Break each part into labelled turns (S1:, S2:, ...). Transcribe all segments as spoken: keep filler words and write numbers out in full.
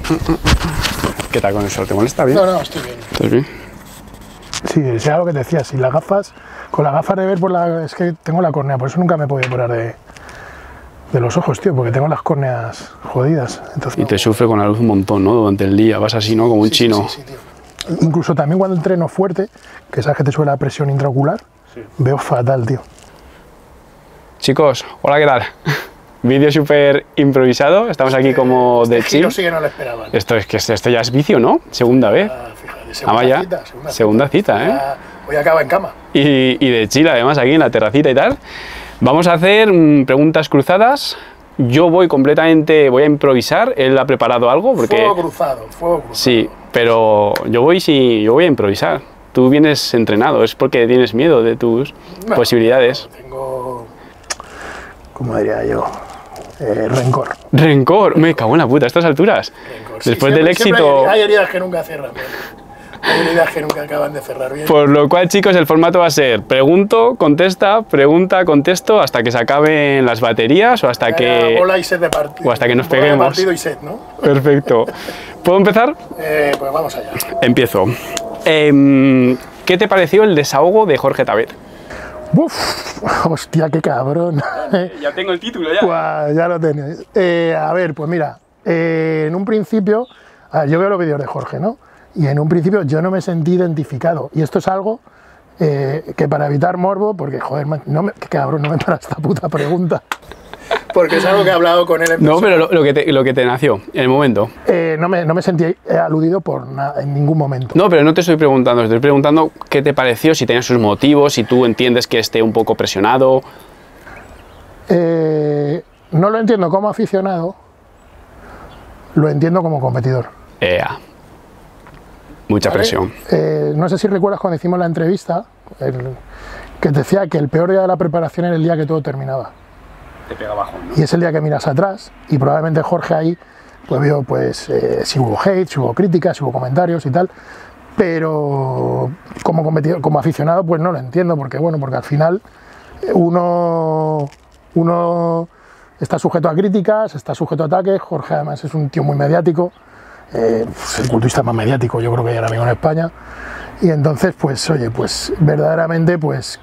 S1: ¿Qué tal con el sol? ¿Te molesta bien?
S2: No, no, estoy bien.
S1: ¿Estás bien?
S2: Sí, es algo que te decía, si las gafas, con las gafas de ver, por la, es que tengo la córnea, por eso nunca me he podido operar de, de los ojos, tío, porque tengo las córneas jodidas. Entonces,
S1: Y te sufre con la luz un montón, ¿no? Durante el día, vas así, ¿no? Como un
S2: sí,
S1: chino.
S2: Sí, sí, sí, tío. Incluso también cuando entreno fuerte, que sabes que te sube la presión intraocular, sí. Veo fatal, tío.
S1: Chicos, hola, ¿qué tal? Vídeo súper improvisado, estamos aquí como de
S2: este
S1: chill.
S2: Giro sí que no lo esperaban.
S1: Esto es que esto ya es vicio, ¿no? Segunda vez.
S2: Ah, fíjate, segunda
S1: ah, ya.
S2: cita. Segunda,
S1: segunda cita,
S2: cita,
S1: ¿eh?
S2: Hoy acaba en cama.
S1: Y, y de chill, además, aquí en la terracita y tal. Vamos a hacer mmm, preguntas cruzadas. Yo voy completamente, voy a improvisar. Él ha preparado algo porque...
S2: Fuego cruzado, fuego cruzado.
S1: Sí, pero yo voy, sí, yo voy a improvisar. Tú vienes entrenado, es porque tienes miedo de tus bueno, posibilidades.
S2: Tengo, ¿cómo diría yo? Eh, rencor.
S1: Rencor, me cago en la puta a estas alturas. Rencor, sí, Después siempre, del éxito...
S2: Hay, hay heridas que nunca cierran. Hay heridas que nunca acaban de cerrar bien.
S1: Por lo cual, chicos, el formato va a ser pregunto, contesta, pregunta, contesto, hasta que se acaben las baterías o hasta que...
S2: Bola y set de partido.
S1: O hasta que nos
S2: bola
S1: peguemos.
S2: De partido y set, ¿no?
S1: Perfecto. ¿Puedo empezar?
S2: Eh, pues vamos allá.
S1: Empiezo. Eh, ¿Qué te pareció el desahogo de Jorge Tavert?
S2: Uf, hostia, qué cabrón.
S1: Ya tengo el título ya.
S2: Pues ya lo tenéis. Eh, a ver, pues mira, eh, en un principio, a ver, yo veo los vídeos de Jorge, ¿no? Y en un principio yo no me sentí identificado. Y esto es algo eh, que para evitar morbo, porque joder, no me, qué cabrón, no me para esta puta pregunta. Porque es algo que he hablado con él en
S1: No, pero lo, lo, que te, lo que te nació en el momento.
S2: Eh, no, me, no me sentí aludido por nada, en ningún momento.
S1: No, pero no te estoy preguntando, te estoy preguntando qué te pareció, si tenías sus motivos, si tú entiendes que esté un poco presionado.
S2: Eh, no lo entiendo como aficionado, lo entiendo como competidor.
S1: Ea. Mucha ¿Vale? presión.
S2: Eh, no sé si recuerdas cuando hicimos la entrevista, el, que te decía que el peor día de la preparación era el día que todo terminaba.
S1: Te pega abajo, ¿no?
S2: Y es el día que miras atrás y probablemente Jorge ahí pues vio pues eh, si hubo hate, si hubo críticas, si hubo comentarios y tal, pero como competidor, como aficionado pues no lo entiendo porque bueno, porque al final uno, uno está sujeto a críticas, está sujeto a ataques. Jorge además es un tío muy mediático, eh, pues el culturista más mediático yo creo que hay ahora mismo en España, y entonces pues oye, pues verdaderamente pues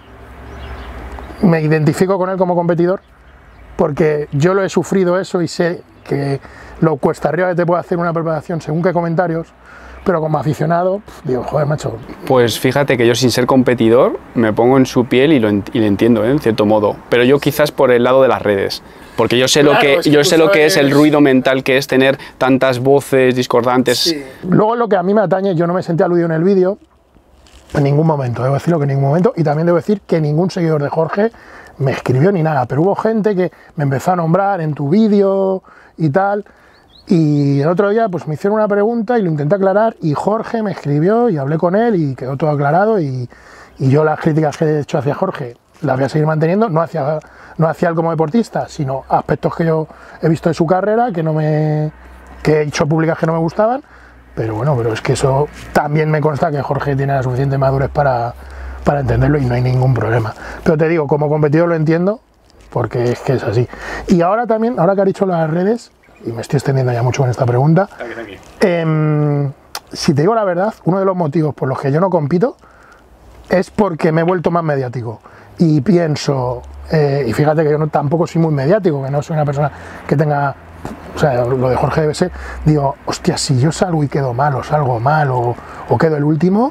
S2: me identifico con él como competidor, porque yo lo he sufrido eso y sé que lo cuesta arriba que te puede hacer una preparación según qué comentarios, pero como aficionado, digo, joder, macho.
S1: Pues fíjate que yo sin ser competidor me pongo en su piel y lo, y lo entiendo, ¿eh? En cierto modo, pero yo quizás por el lado de las redes, porque yo sé claro, lo que, es que yo sé lo que es el ruido mental que es tener tantas voces discordantes.
S2: Sí. Luego lo que a mí me atañe, yo no me sentí aludido en el vídeo en ningún momento, debo decirlo que en ningún momento, y también debo decir que ningún seguidor de Jorge me escribió ni nada, pero hubo gente que me empezó a nombrar en tu vídeo y tal, y el otro día pues me hicieron una pregunta y lo intenté aclarar y Jorge me escribió y hablé con él y quedó todo aclarado, y, y yo las críticas que he hecho hacia Jorge las voy a seguir manteniendo, no hacia, no hacia él como deportista, sino aspectos que yo he visto de su carrera que, no me, que he hecho públicas que no me gustaban, pero bueno, pero es que eso también me consta que Jorge tiene la suficiente madurez para... para entenderlo y no hay ningún problema. Pero te digo, como competidor lo entiendo, porque es que es así. Y ahora también, ahora que has dicho las redes, y me estoy extendiendo ya mucho con esta pregunta, eh, si te digo la verdad, uno de los motivos por los que yo no compito es porque me he vuelto más mediático. Y pienso, eh, y fíjate que yo no, tampoco soy muy mediático, que no soy una persona que tenga... O sea, lo de Jorge debe ser, digo, hostia, si yo salgo y quedo mal, o salgo mal, o, o quedo el último...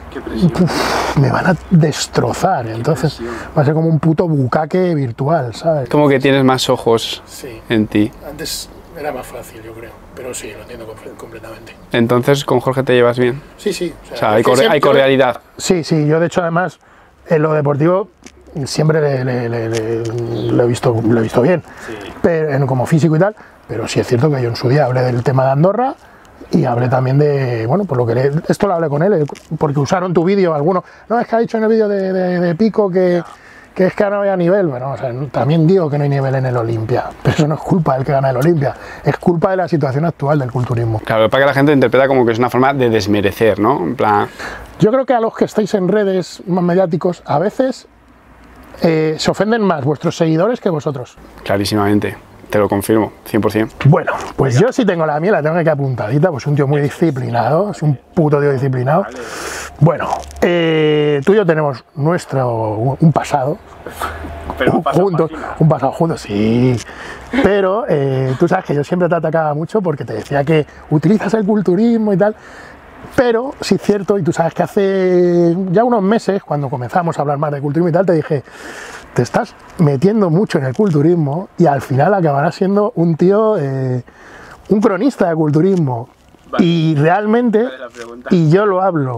S2: Uf, me van a destrozar, Qué entonces presión. Va a ser como un puto bucaque virtual, ¿sabes?
S1: Como que tienes más ojos
S2: sí.
S1: en ti.
S2: Antes era más fácil, yo creo, pero sí, lo entiendo completamente.
S1: Entonces, ¿con Jorge te llevas bien?
S2: Sí, sí.
S1: O sea, o sea hay, corre hay cordialidad.
S2: Sí, sí, yo de hecho además en lo deportivo siempre le, le, le, le, le, he, visto, le he visto bien, sí. Pero, como físico y tal, pero sí es cierto que yo en su día hablé del tema de Andorra. Y hablé también de, bueno, por lo que le, esto lo hablé con él, porque usaron tu vídeo algunos. No, es que ha dicho en el vídeo de, de, de Pico que, que es que no había nivel. Bueno, o sea, también digo que no hay nivel en el Olimpia, pero eso no es culpa del que gana el Olimpia, es culpa de la situación actual del culturismo.
S1: Claro, para que la gente interpreta como que es una forma de desmerecer, ¿no? En plan...
S2: Yo creo que a los que estáis en redes más mediáticos, a veces eh, se ofenden más vuestros seguidores que vosotros.
S1: Clarísimamente. Te lo confirmo, cien por cien.
S2: Bueno, pues yo sí tengo la mía, la tengo aquí apuntadita, pues un tío muy disciplinado, es un puto tío disciplinado. Bueno, eh, tú y yo tenemos nuestro, un pasado,
S1: Pero un pasado
S2: juntos, un pasado juntos, sí. Pero eh, tú sabes que yo siempre te atacaba mucho porque te decía que utilizas el culturismo y tal. Pero sí es cierto, y tú sabes que hace ya unos meses, cuando comenzamos a hablar más de culturismo y tal, te dije, te estás metiendo mucho en el culturismo y al final acabarás siendo un tío, eh, un cronista de culturismo. Vale. Y realmente, y yo lo hablo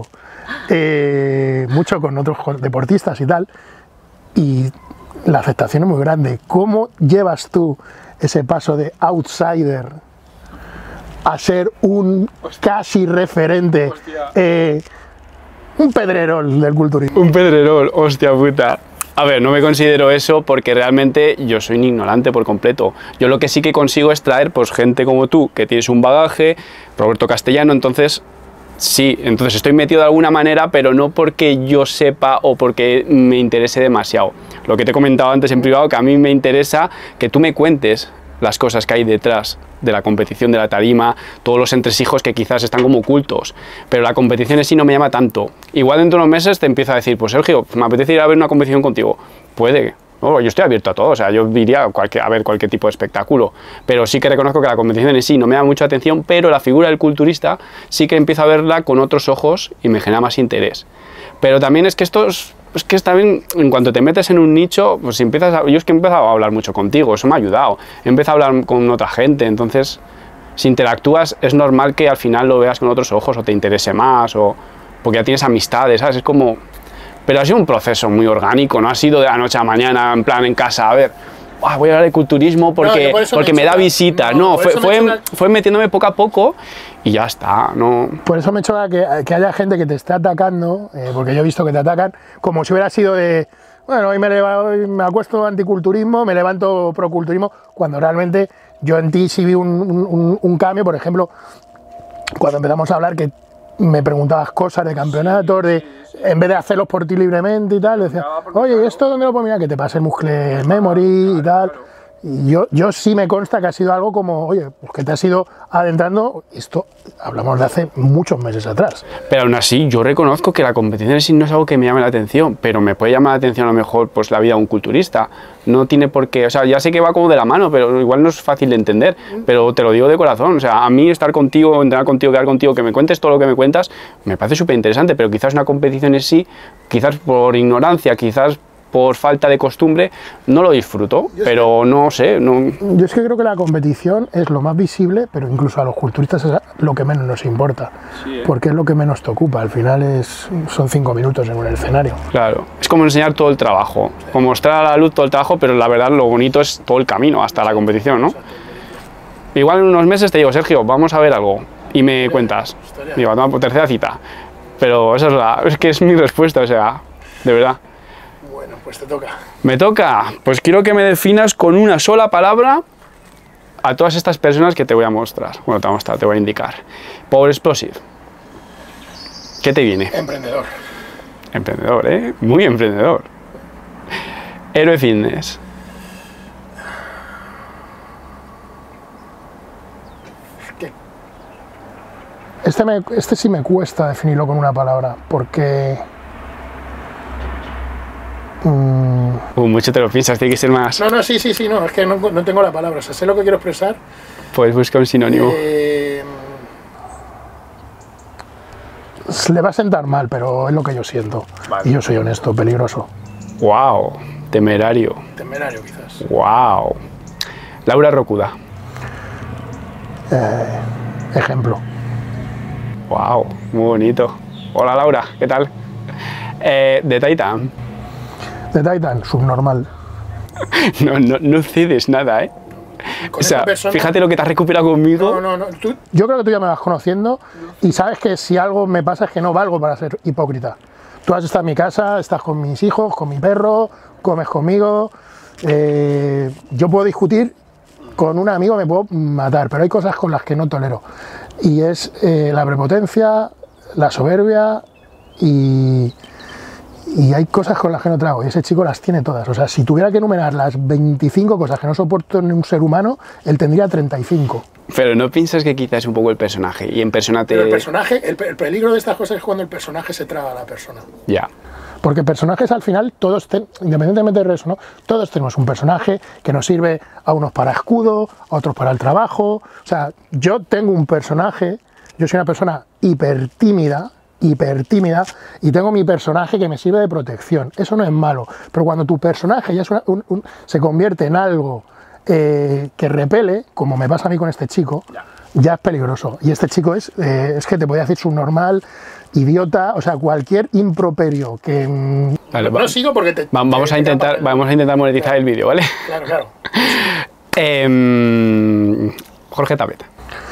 S2: eh, mucho con otros deportistas y tal, y la aceptación es muy grande. ¿Cómo llevas tú ese paso de outsider a ser un casi referente, eh, un pedrerol del culturismo?
S1: Un pedrerol, hostia puta. A ver, no me considero eso porque realmente yo soy un ignorante por completo. Yo lo que sí que consigo es traer pues gente como tú, que tienes un bagaje, Roberto Castellano, entonces sí, entonces estoy metido de alguna manera, pero no porque yo sepa o porque me interese demasiado. Lo que te he comentado antes en privado, que a mí me interesa que tú me cuentes las cosas que hay detrás de la competición, de la tarima, todos los entresijos que quizás están como ocultos, pero la competición en sí no me llama tanto. Igual dentro de unos meses te empiezo a decir, pues Sergio, me apetece ir a ver una competición contigo. Puede, no, yo estoy abierto a todo, o sea, yo iría a, cualquier, a ver cualquier tipo de espectáculo, pero sí que reconozco que la competición en sí no me da mucha atención, pero la figura del culturista sí que empiezo a verla con otros ojos y me genera más interés. Pero también es que esto es, es que está bien, en cuanto te metes en un nicho, pues si empiezas a, yo es que he empezado a hablar mucho contigo, eso me ha ayudado, he empezado a hablar con otra gente, entonces si interactúas es normal que al final lo veas con otros ojos o te interese más, o porque ya tienes amistades, ¿sabes? Es como... Pero ha sido un proceso muy orgánico, no ha sido de la noche a la mañana, en plan en casa, a ver, oh, voy a hablar de culturismo porque, no, porque me, me da visita. No, no fue, fue, choca... fue metiéndome poco a poco y ya está. No.
S2: Por eso me choca que, que haya gente que te esté atacando, eh, porque yo he visto que te atacan, como si hubiera sido de, bueno, hoy me, leva, hoy me acuesto anticulturismo, me levanto proculturismo, cuando realmente yo en ti sí vi un, un, un cambio, por ejemplo, cuando empezamos a hablar que me preguntabas cosas de campeonatos, de... En vez de hacerlos por ti libremente y tal, decía, oye, ¿esto dónde lo puedo mirar? Que te pase el muscle memory y tal. Y yo, yo sí me consta que ha sido algo como, oye, pues que te has ido adentrando, esto hablamos de hace muchos meses atrás.
S1: Pero aún así, yo reconozco que la competición en sí no es algo que me llame la atención, pero me puede llamar la atención a lo mejor pues la vida de un culturista. No tiene por qué, o sea, ya sé que va como de la mano, pero igual no es fácil de entender, pero te lo digo de corazón, o sea, a mí estar contigo, entrenar contigo, quedar contigo, que me cuentes todo lo que me cuentas, me parece súper interesante, pero quizás una competición en sí, quizás por ignorancia, quizás por falta de costumbre, no lo disfruto, pero que, no sé. No...
S2: Yo es que creo que la competición es lo más visible, pero incluso a los culturistas es lo que menos nos importa, sí, ¿eh? Porque es lo que menos te ocupa, al final es, son cinco minutos en un escenario.
S1: Claro, es como enseñar todo el trabajo, como mostrar a la luz todo el trabajo, pero la verdad lo bonito es todo el camino hasta la competición, ¿no? Igual en unos meses te digo, Sergio, vamos a ver algo, y me cuentas, digo, no, por tercera cita, pero esa es, la, es que es mi respuesta, o sea, de verdad.
S2: Bueno, pues te toca.
S1: Me toca. Pues quiero que me definas con una sola palabra a todas estas personas que te voy a mostrar. Bueno, te voy a mostrar, te voy a indicar. Power Explosive. ¿Qué te viene?
S2: Emprendedor.
S1: Emprendedor, ¿eh? Muy emprendedor. Héroe Fitness.
S2: ¿Qué? Este, me, este sí me cuesta definirlo con una palabra, porque...
S1: Uh, mucho te lo piensas, tiene que ser más...
S2: No, no, sí, sí, sí, no, es que no, no tengo la palabra, o sea, sé lo que quiero expresar.
S1: Pues busca un sinónimo.
S2: Eh, le va a sentar mal, pero es lo que yo siento. Vale. Y yo soy honesto, peligroso.
S1: Wow, temerario.
S2: Temerario, quizás.
S1: Wow. Laura Rocuda.
S2: Eh, ejemplo.
S1: Wow, muy bonito. Hola Laura, ¿qué tal? Eh, de Titan.
S2: De Titan, subnormal.
S1: No, no, no cedes nada, ¿eh? O sea, persona... fíjate lo que te has recuperado conmigo.
S2: No, no, no. Tú, yo creo que tú ya me vas conociendo y sabes que si algo me pasa es que no valgo para ser hipócrita. Tú has estado en mi casa, estás con mis hijos, con mi perro, comes conmigo. Eh, yo puedo discutir con un amigo, me puedo matar, pero hay cosas con las que no tolero. Y es eh, la prepotencia, la soberbia y... y hay cosas con las que no trago, y ese chico las tiene todas. O sea, si tuviera que enumerar las veinticinco cosas que no soporto en un ser humano, él tendría treinta y cinco.
S1: Pero ¿no piensas que quizás es un poco el personaje? Y en persona te...
S2: Pero el personaje, el, el peligro de estas cosas es cuando el personaje se traga a la persona.
S1: Ya.
S2: Porque personajes al final, todos, ten, independientemente de eso, ¿no? Todos tenemos un personaje que nos sirve a unos para escudo, a otros para el trabajo. O sea, yo tengo un personaje, yo soy una persona hiper tímida, hiper tímida, y tengo mi personaje que me sirve de protección. Eso no es malo, pero cuando tu personaje ya es una, un, un, se convierte en algo eh, que repele, como me pasa a mí con este chico, ya, ya es peligroso. Y este chico es, eh, es que te podía decir subnormal, idiota, o sea, cualquier improperio que...
S1: Vale,
S2: no, no sigo porque te...
S1: Vamos,
S2: te,
S1: a, intentar, vamos a intentar monetizar
S2: claro,
S1: el vídeo, ¿vale?
S2: Claro, claro.
S1: eh, Jorge Tabet.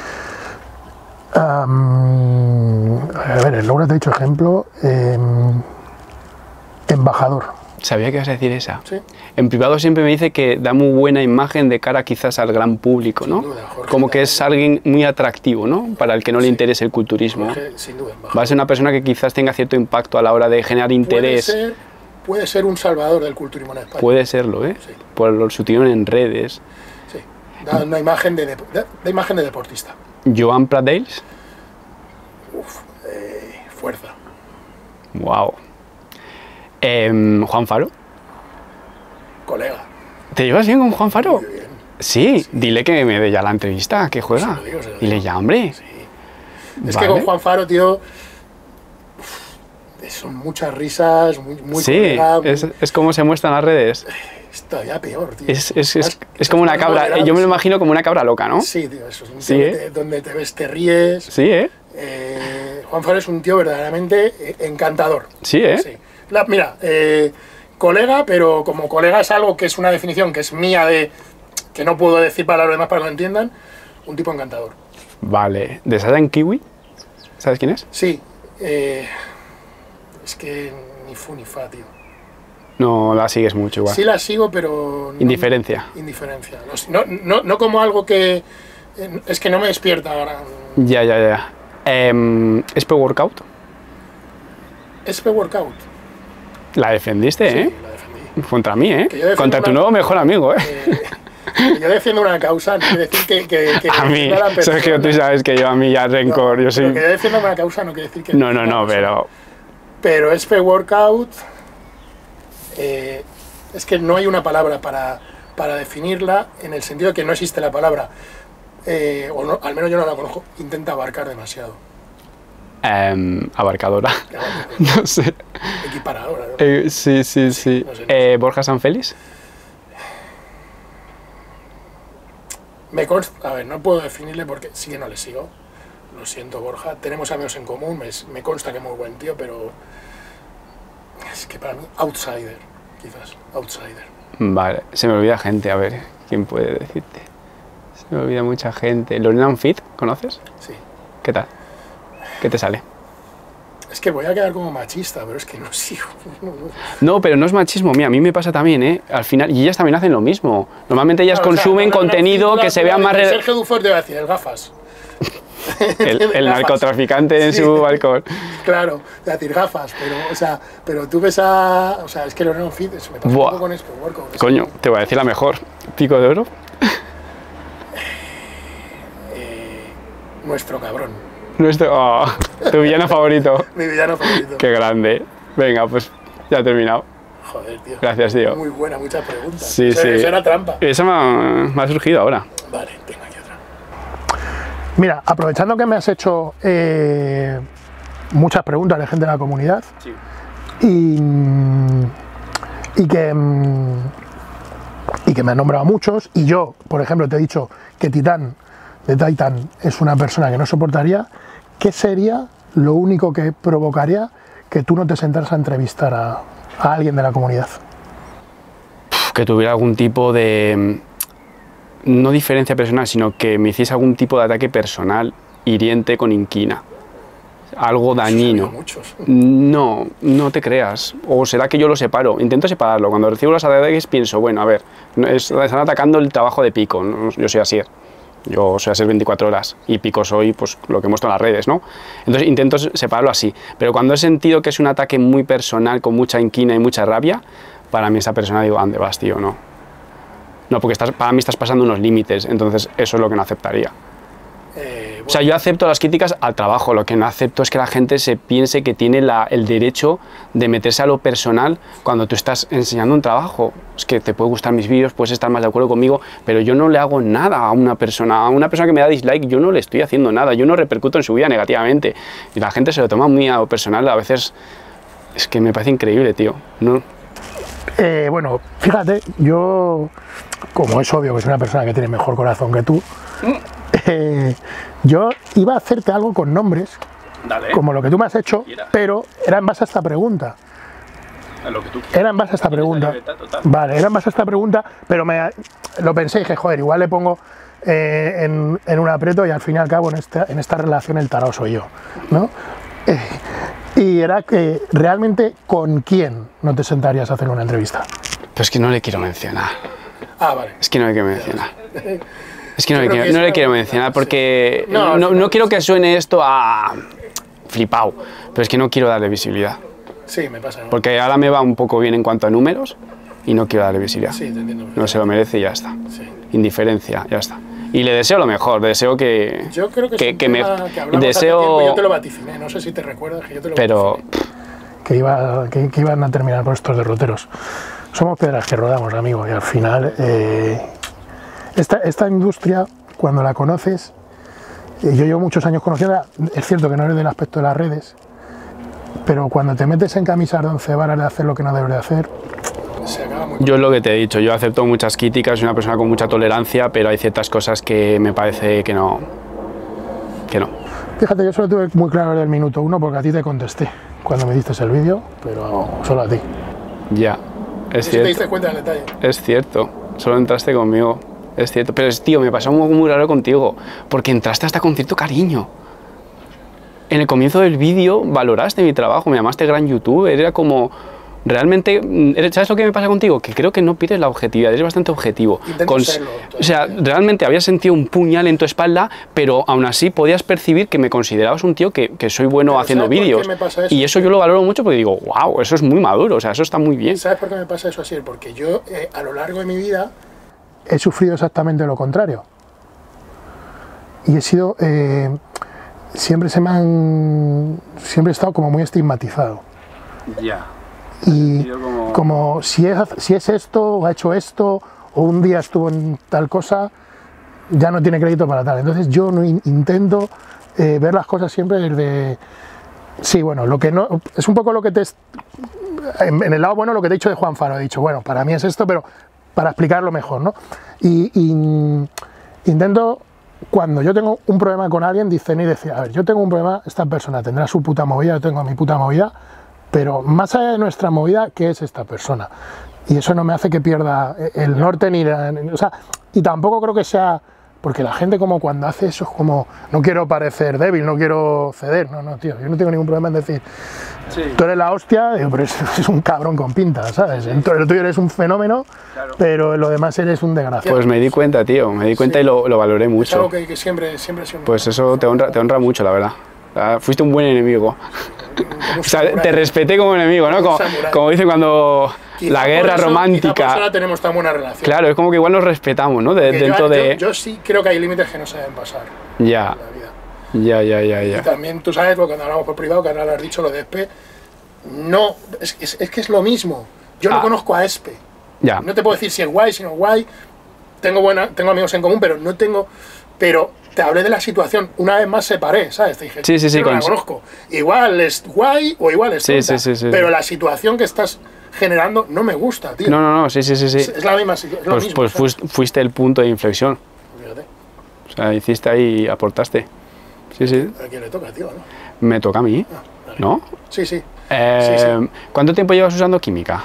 S2: Um, a ver, el Laura te he dicho ejemplo. Eh, embajador.
S1: Sabía que ibas a decir esa.
S2: ¿Sí?
S1: En privado siempre me dice que da muy buena imagen de cara quizás al gran público, ¿no?
S2: Sin duda, Jorge,
S1: como que es alguien muy atractivo, ¿no? Para el que no le
S2: sí,
S1: interese el culturismo.
S2: Jorge, sin duda,
S1: va a ser una persona que quizás tenga cierto impacto a la hora de generar interés.
S2: Puede ser, puede ser un salvador del culturismo en España.
S1: Puede serlo, ¿eh?
S2: Sí.
S1: Por su tío en redes.
S2: Sí, da una imagen de, da, da imagen de deportista.
S1: Joan Pradels.
S2: Uf, eh, fuerza.
S1: Wow. Eh, Juan Faro.
S2: Colega.
S1: ¿Te llevas bien con Juan Faro?
S2: Muy bien.
S1: Sí,
S2: sí,
S1: dile que me dé ya la entrevista, que juega.
S2: Se lo digo, se lo digo.
S1: Dile ya, hombre.
S2: Sí. Es
S1: vale.
S2: que con Juan Faro, tío, uf, son muchas risas, muy, muy
S1: sí,
S2: colega, muy...
S1: Es, es como se muestra en las redes.
S2: Es todavía peor, tío.
S1: Es, es, es,
S2: Más,
S1: es como una cabra,
S2: moderado,
S1: yo me lo
S2: sí.
S1: imagino como una cabra loca, ¿no?
S2: Sí, tío, eso es un
S1: sí,
S2: tío
S1: ¿eh?
S2: te, donde te ves, te ríes.
S1: Sí, ¿eh?
S2: Eh, Juan Faro es un tío verdaderamente eh, encantador.
S1: Sí, ¿eh?
S2: Sí. La, mira, eh, colega, pero como colega es algo que es una definición que es mía de... que no puedo decir para los demás para que lo entiendan, un tipo encantador.
S1: Vale. ¿De Sayan Kiwi? ¿Sabes quién es?
S2: Sí. Eh, es que ni fu ni fa, tío.
S1: No la sigues mucho igual.
S2: Sí la sigo, pero... No,
S1: indiferencia.
S2: Indiferencia. No, no, no como algo que... Es que no me despierta ahora.
S1: Ya, ya, ya. Eh, ¿Es pre-workout?
S2: Es pre-workout.
S1: La defendiste,
S2: Sí,
S1: ¿eh?
S2: la defendí.
S1: Contra mí, ¿eh? Contra
S2: una,
S1: tu nuevo mejor amigo, ¿eh?
S2: eh yo defiendo una causa, no quiere decir que... que, que
S1: a mí, la Sergio, tú sabes que yo a mí ya rencor,
S2: no,
S1: yo soy...
S2: Que yo defiendo una causa no quiere decir que...
S1: No, no, no, pero...
S2: Pero es pre-workout... Eh, es que no hay una palabra para, para definirla, en el sentido de que no existe la palabra, eh, o no, al menos yo no la conozco, intenta abarcar demasiado.
S1: Um, abarcadora. No sé.
S2: Equiparadora, ¿no?
S1: Eh, sí, sí, sí.
S2: No sé, no sé.
S1: Eh, ¿Borja Sanfélix?
S2: Me consta, a ver, no puedo definirle porque sí que no le sigo. Lo siento, Borja. Tenemos amigos en común, me, me consta que es muy buen tío, pero es que para mí, outsider, quizás, outsider.
S1: Vale, se me olvida gente, a ver, ¿quién puede decirte? Se me olvida mucha gente. ¿Lorena Fit, conoces?
S2: Sí.
S1: ¿Qué tal? ¿Qué te sale?
S2: Es que voy a quedar como machista, pero es que no sigo.
S1: No, pero no es machismo, mira, a mí me pasa también, ¿eh? Al final, y ellas también hacen lo mismo. Normalmente ellas
S2: Claro,
S1: consumen
S2: o sea, no, no,
S1: contenido
S2: no,
S1: que se vea más... Re...
S2: Sergio Dufour te va a decir, el gafas.
S1: El, el narcotraficante en
S2: sí.
S1: su balcón.
S2: Claro, te va a decir gafas, pero, o sea, pero tú ves a... O sea, es que Lorena Fit, eso me pasa
S1: Buah.
S2: un poco con esto, workout.
S1: Coño, te voy a decir la mejor. ¿Pico de oro?
S2: Eh, nuestro cabrón.
S1: Nuestro... Oh, tu villano favorito.
S2: Mi villano favorito.
S1: Qué grande. Venga, pues ya he terminado.
S2: Joder, tío.
S1: Gracias, tío.
S2: Muy buena, muchas preguntas.
S1: Sí,
S2: eso,
S1: sí.
S2: Eso era trampa.
S1: Eso me ha, me ha surgido ahora.
S2: Vale, tengo aquí otra. Mira, aprovechando que me has hecho eh, muchas preguntas de gente de la comunidad,
S1: Sí.
S2: y, y, que, y que me han nombrado muchos, y yo, por ejemplo, te he dicho que Titán de Titan es una persona que no soportaría, ¿qué sería lo único que provocaría que tú no te sentaras a entrevistar a, a alguien de la comunidad?
S1: Que tuviera algún tipo de... no diferencia personal, sino que me hiciese algún tipo de ataque personal hiriente con inquina. Algo dañino.
S2: Muchos.
S1: No, no te creas. O será que yo lo separo. Intento separarlo. Cuando recibo los ataques pienso, bueno, a ver, es, están atacando el trabajo de Pico. ¿no? Yo soy así. Yo soy a ser veinticuatro horas y pico soy pues lo que muestro en las redes, ¿no? Entonces intento separarlo así. Pero cuando he sentido que es un ataque muy personal, con mucha inquina y mucha rabia, para mí esa persona digo, ande vas, tío, no. No, porque estás, para mí estás pasando unos límites, entonces eso es lo que no aceptaría. Eh, bueno. O sea, yo acepto las críticas al trabajo, lo que no acepto es que la gente se piense que tiene la, el derecho de meterse a lo personal cuando tú estás enseñando un trabajo. Es que te puede gustar mis vídeos, puedes estar más de acuerdo conmigo, pero yo no le hago nada a una persona, a una persona que me da dislike, yo no le estoy haciendo nada, yo no repercuto en su vida negativamente. Y la gente se lo toma muy a lo personal, a veces es que me parece increíble, tío. No.
S2: Eh, bueno, fíjate, yo, como es obvio que soy una persona que tiene mejor corazón que tú, eh, yo iba a hacerte algo con nombres, Dale. como lo que tú me has hecho, pero era en base a esta pregunta. A lo que tú era en base a esta pregunta. Vale, era en base a esta pregunta, pero me lo pensé y dije, joder, igual le pongo eh, en, en un aprieto y al fin y al cabo en esta, en esta relación el tarao soy yo, ¿no? Eh, y era que realmente con quién no te sentarías a hacer una entrevista.
S1: Pero es que no le quiero mencionar.
S2: Ah, vale.
S1: Es que no le quiero mencionar. Es que no, le quiero, no le quiero mencionar porque sí. no, no, no quiero que suene esto a flipado, pero es que no quiero darle visibilidad.
S2: Sí, me pasa. ¿No?
S1: Porque ahora me va un poco bien en cuanto a números y no quiero darle visibilidad.
S2: Sí, te entiendo.
S1: No se lo merece y ya está.
S2: Sí.
S1: Indiferencia, ya está. Y le deseo lo mejor, deseo que...
S2: Yo creo que,
S1: que,
S2: es un
S1: que
S2: tema
S1: me
S2: que hablamos
S1: deseo...
S2: hace tiempo, yo te lo vaticiné, no sé si te recuerdas que yo te lo
S1: Pero...
S2: vaticiné. Que, iba, que, que iban a terminar por estos derroteros. Somos piedras que rodamos, amigo, y al final... Eh, esta, esta industria, cuando la conoces... Eh, yo llevo muchos años conociéndola, es cierto que no eres del aspecto de las redes, pero cuando te metes en camisas de once varas de hacer lo que no debes de hacer... Se acaba muy
S1: yo es lo que te he dicho, yo acepto muchas críticas, soy una persona con mucha tolerancia, pero hay ciertas cosas que me parece que no... que no.
S2: Fíjate, yo solo tuve muy claro desde el minuto uno porque a ti te contesté cuando me diste el vídeo, pero solo a ti.
S1: Ya, es
S2: si
S1: cierto.
S2: te diste cuenta del detalle.
S1: Es cierto, solo entraste conmigo, es cierto. Pero tío, me pasó algo muy raro contigo, porque entraste hasta con cierto cariño. En el comienzo del vídeo valoraste mi trabajo, me llamaste gran youtuber, era como... Realmente, ¿sabes lo que me pasa contigo? Que creo que no pides la objetividad, eres bastante objetivo.
S2: Intento serlo,
S1: o sea, realmente habías sentido un puñal en tu espalda, pero aún así podías percibir que me considerabas un tío que, que soy bueno
S2: pero
S1: haciendo
S2: ¿sabes por qué
S1: vídeos.
S2: me pasa eso?
S1: Y eso yo lo valoro mucho porque digo, wow, eso es muy maduro, o sea, eso está muy bien.
S2: ¿Sabes por qué me pasa eso así? Porque yo, eh, a lo largo de mi vida, he sufrido exactamente lo contrario. Y he sido... Eh, siempre se me han... Siempre he estado como muy estigmatizado.
S1: Ya. Yeah.
S2: Y como, como si, es, si es esto, o ha hecho esto, o un día estuvo en tal cosa, ya no tiene crédito para tal. Entonces yo no in, intento eh, ver las cosas siempre desde... Sí, bueno, lo que no... Es un poco lo que te... En, en el lado bueno, lo que te he dicho de Juan Faro, he dicho, bueno, para mí es esto, pero para explicarlo mejor, ¿no? Y, y intento, cuando yo tengo un problema con alguien, discernir y decir, a ver, yo tengo un problema, esta persona tendrá su puta movida, yo tengo mi puta movida, pero más allá de nuestra movida, ¿qué es esta persona? Y eso no me hace que pierda el norte ni... O sea, y tampoco creo que sea... Porque la gente como cuando hace eso es como... No quiero parecer débil, no quiero ceder. No, no, tío, yo no tengo ningún problema en decir... Sí. Tú eres la hostia, pero es un cabrón con pinta, ¿sabes? Entonces, tú eres un fenómeno, claro, pero lo demás eres un desgraciado.
S1: Pues me di cuenta, tío, me di cuenta, sí, y lo, lo valoré mucho. Es
S2: algo que, que siempre, siempre, siempre...
S1: Pues eso te honra, te honra mucho, la verdad. Fuiste un buen enemigo. O sea, te respeté como enemigo, ¿no? Como, como dicen cuando quizá la guerra eso, romántica.
S2: Quizá por eso no tenemos tan buena relación.
S1: Claro, es como que igual nos respetamos, ¿no? De, dentro
S2: yo,
S1: de...
S2: Yo, yo sí creo que hay límites que no se deben pasar.
S1: Ya. Ya, ya, ya, ya.
S2: Y también tú sabes, porque cuando hablamos por privado, que ahora lo has dicho, lo de Espe, no, es, es, es que es lo mismo. Yo ah. no conozco a Espe.
S1: Ya.
S2: No te puedo decir si es guay, si no es guay. Tengo, buena, tengo amigos en común, pero no tengo... Pero te hablé de la situación, una vez más separé, ¿sabes? Te dije,
S1: sí, sí, sí,
S2: yo no la conozco. Igual es guay o igual es tonta,
S1: sí, sí, sí, sí,
S2: pero la situación que estás generando no me gusta, tío.
S1: No, no, no, sí, sí, sí. sí.
S2: Es, es la misma, es lo
S1: pues
S2: mismo,
S1: pues fuiste, fuiste el punto de inflexión.
S2: Fíjate.
S1: O sea, hiciste ahí, aportaste. Sí, sí.
S2: ¿A quién le toca, tío? ¿No?
S1: Me toca a mí, ah, vale. ¿No?
S2: Sí, sí.
S1: Eh,
S2: sí, sí.
S1: ¿Cuánto tiempo llevas usando química?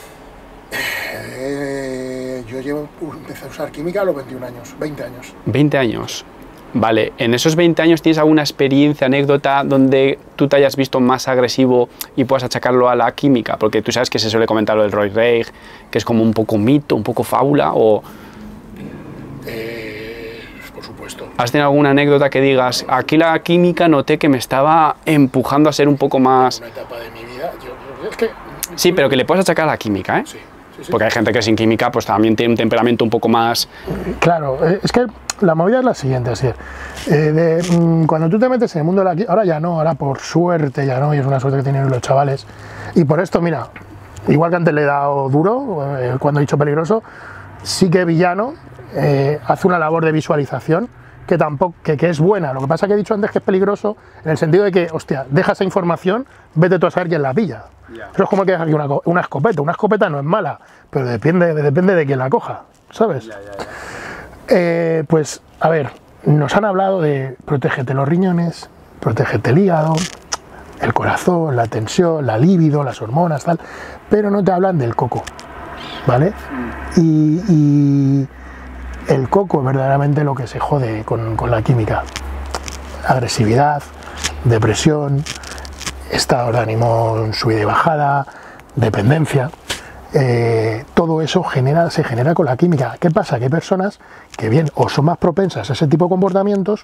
S2: Eh, yo llevo, empecé a usar química a los veintiún años, veinte años.
S1: veinte años. Vale, ¿en esos veinte años tienes alguna experiencia, anécdota donde tú te hayas visto más agresivo y puedas achacarlo a la química? Porque tú sabes que se suele comentar lo del Roy Reich, que es como un poco mito, un poco fábula, o...
S2: Eh, por supuesto. supuesto.
S1: ¿Has tenido alguna anécdota que digas, aquí la química noté que me estaba empujando a ser un poco más...
S2: Una etapa de mi vida, yo, es que...
S1: Sí, pero que le puedes achacar a la química, ¿eh?
S2: Sí, sí, sí.
S1: Porque hay gente que sin química pues también tiene un temperamento un poco más...
S2: Claro, es que la movida es la siguiente, así es. Eh, de, mm, cuando tú te metes en el mundo de la química, ahora ya no, ahora por suerte ya no, y es una suerte que tienen los chavales. Y por esto, mira, igual que antes le he dado duro, eh, cuando he dicho peligroso, sí que Villano eh, hace una labor de visualización que tampoco que, que es buena. Lo que pasa que he dicho antes que es peligroso en el sentido de que, hostia, deja esa información, vete tú a saber quién la pilla. Yeah. Eso es como que dejas aquí una, una escopeta. Una escopeta no es mala, pero depende, depende de quién la coja, ¿sabes? Yeah, yeah, yeah. Eh, pues, a ver, nos han hablado de protégete los riñones, protégete el hígado, el corazón, la tensión, la libido, las hormonas, tal, pero no te hablan del coco, ¿vale? Mm. Y... y el coco es verdaderamente lo que se jode con, con la química. Agresividad, depresión, estado de ánimo en subida y bajada, dependencia. Eh, todo eso genera, se genera con la química. ¿Qué pasa? Que hay personas que bien o son más propensas a ese tipo de comportamientos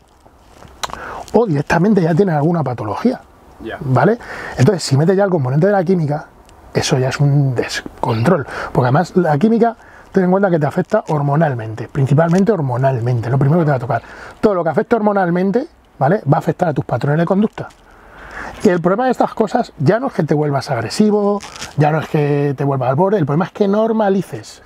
S2: o directamente ya tienen alguna patología. Yeah. ¿Vale? Entonces, si metes ya el componente de la química, eso ya es un descontrol. Porque además la química... Ten en cuenta que te afecta hormonalmente, principalmente hormonalmente, lo primero que te va a tocar. Todo lo que afecta hormonalmente, ¿vale?, va a afectar a tus patrones de conducta. Y el problema de estas cosas ya no es que te vuelvas agresivo, ya no es que te vuelvas al borde, el problema es que normalices.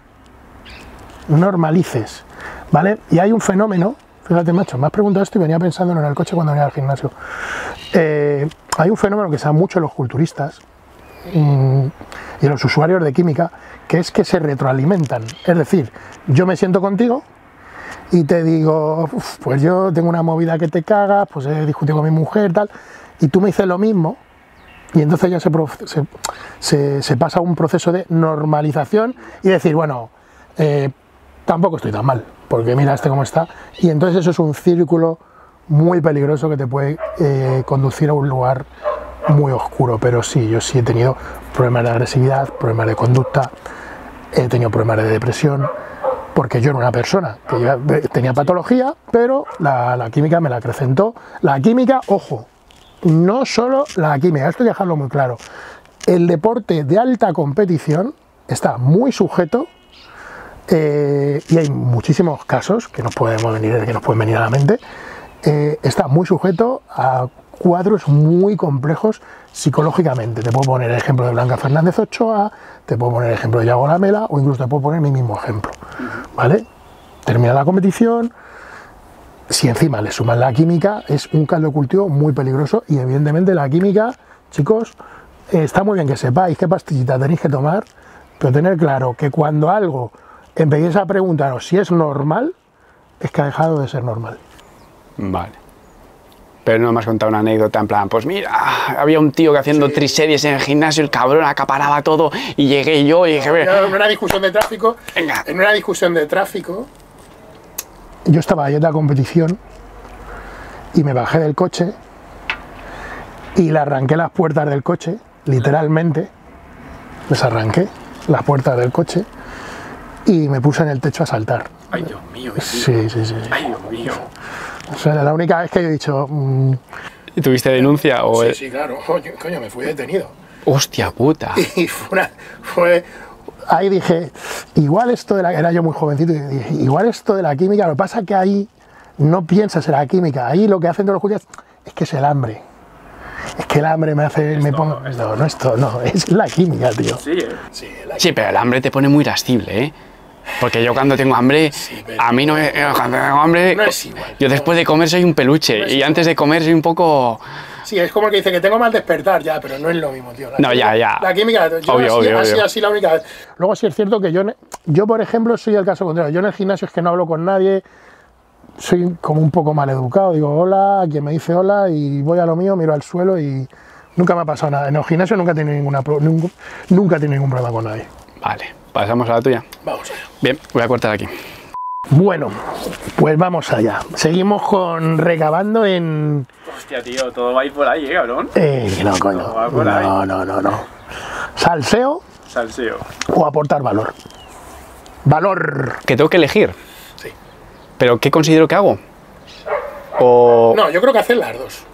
S2: Normalices, ¿vale? Y hay un fenómeno, fíjate, macho, me has preguntado esto y venía pensando en el coche cuando venía al gimnasio. Eh, hay un fenómeno que se da mucho en los culturistas y en los usuarios de química, que es que se retroalimentan. Es decir, yo me siento contigo y te digo, pues yo tengo una movida que te cagas, pues he discutido con mi mujer, tal, y tú me dices lo mismo, y entonces ya se, se, se, se pasa un proceso de normalización y decir, bueno, eh, tampoco estoy tan mal, porque mira este cómo está, y entonces eso es un círculo muy peligroso que te puede eh, conducir a un lugar muy oscuro. Pero sí, yo sí he tenido problemas de agresividad, problemas de conducta, he tenido problemas de depresión, porque yo era una persona que ya tenía patología, pero la, la química me la acrecentó. La química, ojo, no solo la química, esto hay que dejarlo muy claro. El deporte de alta competición está muy sujeto, eh, y hay muchísimos casos que nos, podemos venir, que nos pueden venir a la mente, eh, está muy sujeto a cuadros muy complejos psicológicamente. Te puedo poner el ejemplo de Blanca Fernández Ochoa, te puedo poner el ejemplo de Yago Lamela o incluso te puedo poner mi mismo ejemplo, ¿vale? Termina la competición, si encima le sumas la química, es un caldo de cultivo muy peligroso y evidentemente la química, chicos, eh, está muy bien que sepáis qué pastillita tenéis que tomar, pero tener claro que cuando algo empecéis a preguntaros si es normal, es que ha dejado de ser normal.
S1: Vale. Pero no me has contado una anécdota en plan, pues mira, había un tío que haciendo sí. triseries en el gimnasio, el cabrón acaparaba todo y llegué yo y dije...
S2: En una discusión de tráfico, venga. En una discusión de tráfico, yo estaba ahí en la competición y me bajé del coche y le arranqué las puertas del coche, literalmente, les arranqué las puertas del coche y me puse en el techo a saltar.
S1: Ay, Dios mío.
S2: Sí, sí, sí.
S1: Ay, Dios mío.
S2: O sea, la única vez que yo he dicho... Mmm,
S1: ¿Y tuviste denuncia? O
S2: sí,
S1: el...
S2: sí, claro. Coño, coño, me fui detenido.
S1: ¡Hostia puta!
S2: Y fue, una, fue... Ahí dije, igual esto de la... Era yo muy jovencito y dije, igual esto de la química, lo que pasa es que ahí no piensas en la química. Ahí lo que hacen todos los judíos es que es el hambre. Es que el hambre me hace...
S1: Esto,
S2: me pongo,
S1: esto.
S2: No, no esto, no. Es la química, tío.
S1: Sí, ¿eh? Sí, la sí, pero el hambre te pone muy irascible, ¿eh? Porque yo cuando tengo hambre, sí, a mí no es, cuando tengo hambre,
S2: no es igual,
S1: yo después de comer soy un peluche no y antes de comer soy un poco...
S2: Sí, es como el que dice que tengo mal despertar ya, pero no es lo mismo, tío. La
S1: no,
S2: química,
S1: ya, ya.
S2: La química, yo
S1: obvio,
S2: así,
S1: obvio,
S2: así,
S1: obvio.
S2: así la única vez. Luego sí es cierto que yo, yo, por ejemplo, soy el caso contrario. Yo en el gimnasio es que no hablo con nadie, soy como un poco mal educado. Digo hola, quien me dice hola y voy a lo mío, miro al suelo y nunca me ha pasado nada. En el gimnasio nunca he tenido, ninguna, nunca, nunca he tenido ningún problema con nadie.
S1: Vale. ¿Pasamos a la tuya?
S2: Vamos allá.
S1: Bien, voy a cortar aquí.
S2: Bueno, pues vamos allá. Seguimos con recabando en...
S1: Hostia, tío, todo va a ir por ahí, ¿eh, cabrón?
S2: Eh, no, coño.
S1: Todo va por
S2: no,
S1: ahí.
S2: no, no, no, no. ¿Salseo?
S1: Salseo.
S2: ¿O aportar valor? Valor.
S1: Que tengo que elegir.
S2: Sí.
S1: ¿Pero qué considero que hago? o...
S2: No, yo creo que hacen las dos.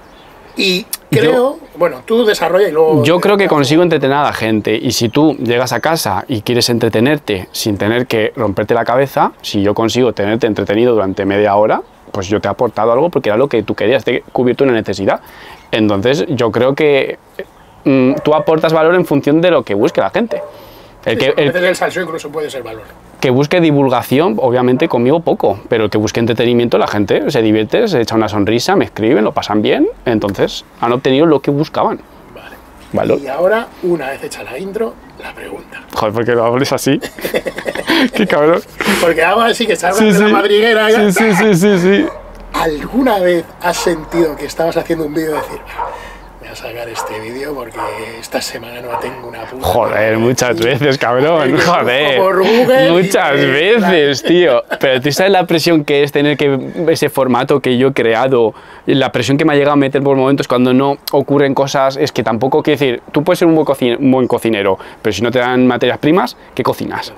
S2: Y creo, yo, bueno, tú desarrolla y luego...
S1: Yo creo que consigo entretener a la gente, y si tú llegas a casa y quieres entretenerte sin tener que romperte la cabeza, si yo consigo tenerte entretenido durante media hora, pues yo te he aportado algo porque era lo que tú querías, te he cubierto una necesidad. Entonces yo creo que mm, tú aportas valor en función de lo que busque la gente. El
S2: sí,
S1: que, el,
S2: el salseo incluso puede ser valor.
S1: Que busque divulgación, obviamente conmigo poco, pero el que busque entretenimiento, la gente se divierte, se echa una sonrisa, me escriben, lo pasan bien, entonces han obtenido lo que buscaban.
S2: Vale.
S1: Valor.
S2: Y ahora, una vez hecha la intro, la pregunta.
S1: Joder, ¿por qué lo hables así? Qué cabrón.
S2: Porque hago así que salgas
S1: sí,
S2: de
S1: sí.
S2: la madriguera.
S1: Sí, sí, sí, sí, sí.
S2: ¿Alguna vez has sentido que estabas haciendo un vídeo y decir, voy a sacar este vídeo porque esta semana no tengo una puta...
S1: Joder, muchas
S2: aquí.
S1: veces, cabrón, joder.
S2: Google
S1: muchas
S2: y,
S1: veces, tío. Pero tú sabes la presión que es tener que ese formato que yo he creado, la presión que me ha llegado a meter por momentos cuando no ocurren cosas, es que tampoco, quiero decir, tú puedes ser un buen, cocine, un buen cocinero, pero si no te dan materias primas, ¿qué cocinas?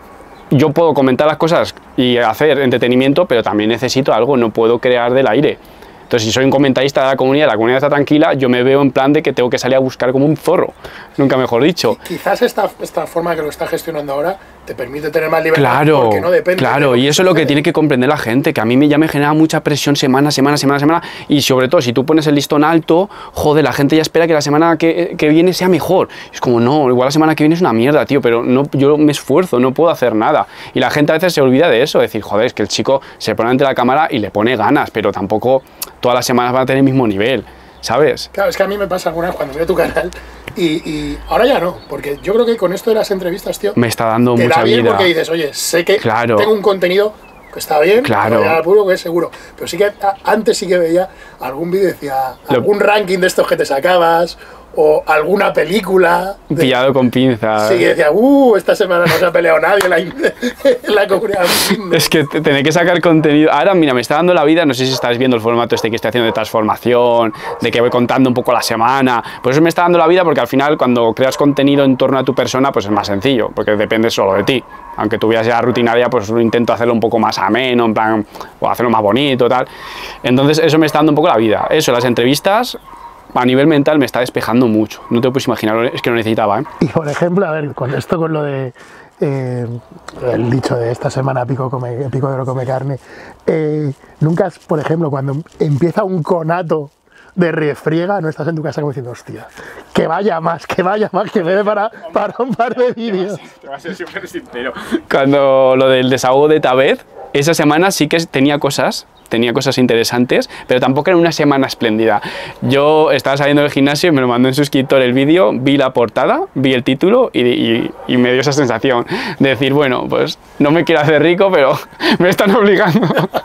S1: Yo puedo comentar las cosas y hacer entretenimiento, pero también necesito algo, no puedo crear del aire. Entonces, si soy un comentarista de la comunidad, la comunidad está tranquila, yo me veo en plan de que tengo que salir a buscar como un zorro, nunca mejor dicho.
S2: Quizás esta, esta forma que lo está gestionando ahora te permite tener más libertad,
S1: claro,
S2: porque no depende.
S1: Claro,
S2: de
S1: y eso es lo que tiene que comprender la gente, que a mí me, ya me genera mucha presión semana, semana, semana, semana, y sobre todo, si tú pones el listón alto, joder, la gente ya espera que la semana que, que viene sea mejor. Es como, no, igual la semana que viene es una mierda, tío, pero no, yo me esfuerzo, no puedo hacer nada. Y la gente a veces se olvida de eso, decir, joder, es que el chico se pone ante la cámara y le pone ganas, pero tampoco todas las semanas van a tener el mismo nivel, ¿sabes?
S2: Claro, es que a mí me pasa alguna vez cuando veo tu canal y, y ahora ya no, porque yo creo que con esto de las entrevistas, tío,
S1: me está dando
S2: te
S1: mucha
S2: da bien
S1: vida.
S2: Porque dices, oye, sé que
S1: claro.
S2: tengo un contenido que está bien,
S1: claro.
S2: al público que es seguro, pero sí que a, antes sí que veía algún vídeo, decía, algún Lo... ranking de estos que te sacabas, o alguna película... De...
S1: Pillado con pinzas.
S2: Sí, que decía, uh, esta semana no se ha peleado nadie en la, en la comunidad.
S1: Es que tener que sacar contenido... Ahora, mira, me está dando la vida, no sé si estáis viendo el formato este que estoy haciendo de transformación, de que voy contando un poco la semana, pues eso me está dando la vida porque al final cuando creas contenido en torno a tu persona, pues es más sencillo, porque depende solo de ti. Aunque tu vida sea rutinaria, pues lo intento hacerlo un poco más ameno, en plan, o hacerlo más bonito, tal. Entonces eso me está dando un poco la vida. Eso, las entrevistas... a nivel mental me está despejando mucho, no te lo puedes imaginar, es que lo necesitaba, ¿eh?
S2: Y por ejemplo, a ver, con esto con lo de eh, el dicho de esta semana pico, come, pico de oro come carne, eh, nunca, por ejemplo, cuando empieza un conato de refriega, no estás en tu casa como diciendo, hostia, que vaya más, que vaya más, que me dé para, para un par de vídeos.
S1: Te vas a ser súper sincero. Cuando lo del desahogo de Taved, esa semana sí que tenía cosas, tenía cosas interesantes, pero tampoco era una semana espléndida. Yo estaba saliendo del gimnasio y me lo mandó un suscriptor el vídeo, vi la portada, vi el título y, y, y me dio esa sensación de decir, bueno, pues no me quiero hacer rico, pero me están obligando.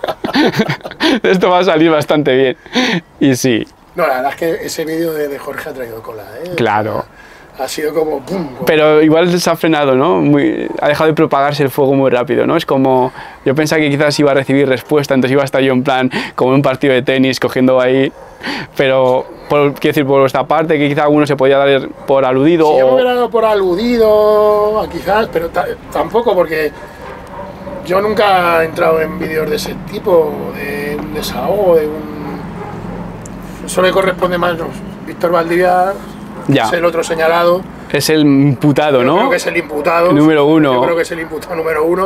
S1: Esto va a salir bastante bien. Y sí.
S2: No, la verdad es que ese vídeo de, de Jorge ha traído cola, ¿eh?
S1: Claro.
S2: Ha sido como pum, como...
S1: Pero igual se ha frenado, ¿no? Muy, ha dejado de propagarse el fuego muy rápido, ¿no? Es como... Yo pensaba que quizás iba a recibir respuesta, entonces iba a estar yo en plan, como en un partido de tenis, cogiendo ahí... Pero, por, quiero decir, por vuestra parte, que quizás alguno se podía dar por aludido
S2: Sí,
S1: o...
S2: yo me hubiera dado por aludido, quizás, pero tampoco porque... Yo nunca he entrado en vídeos de ese tipo, de un desahogo, de un... Eso le corresponde más, ¿no? Víctor Valdivia...
S1: Ya.
S2: Es el otro señalado.
S1: Es el imputado,
S2: yo
S1: ¿no?
S2: Creo que es el imputado.
S1: El número uno.
S2: Yo creo que es el imputado número uno.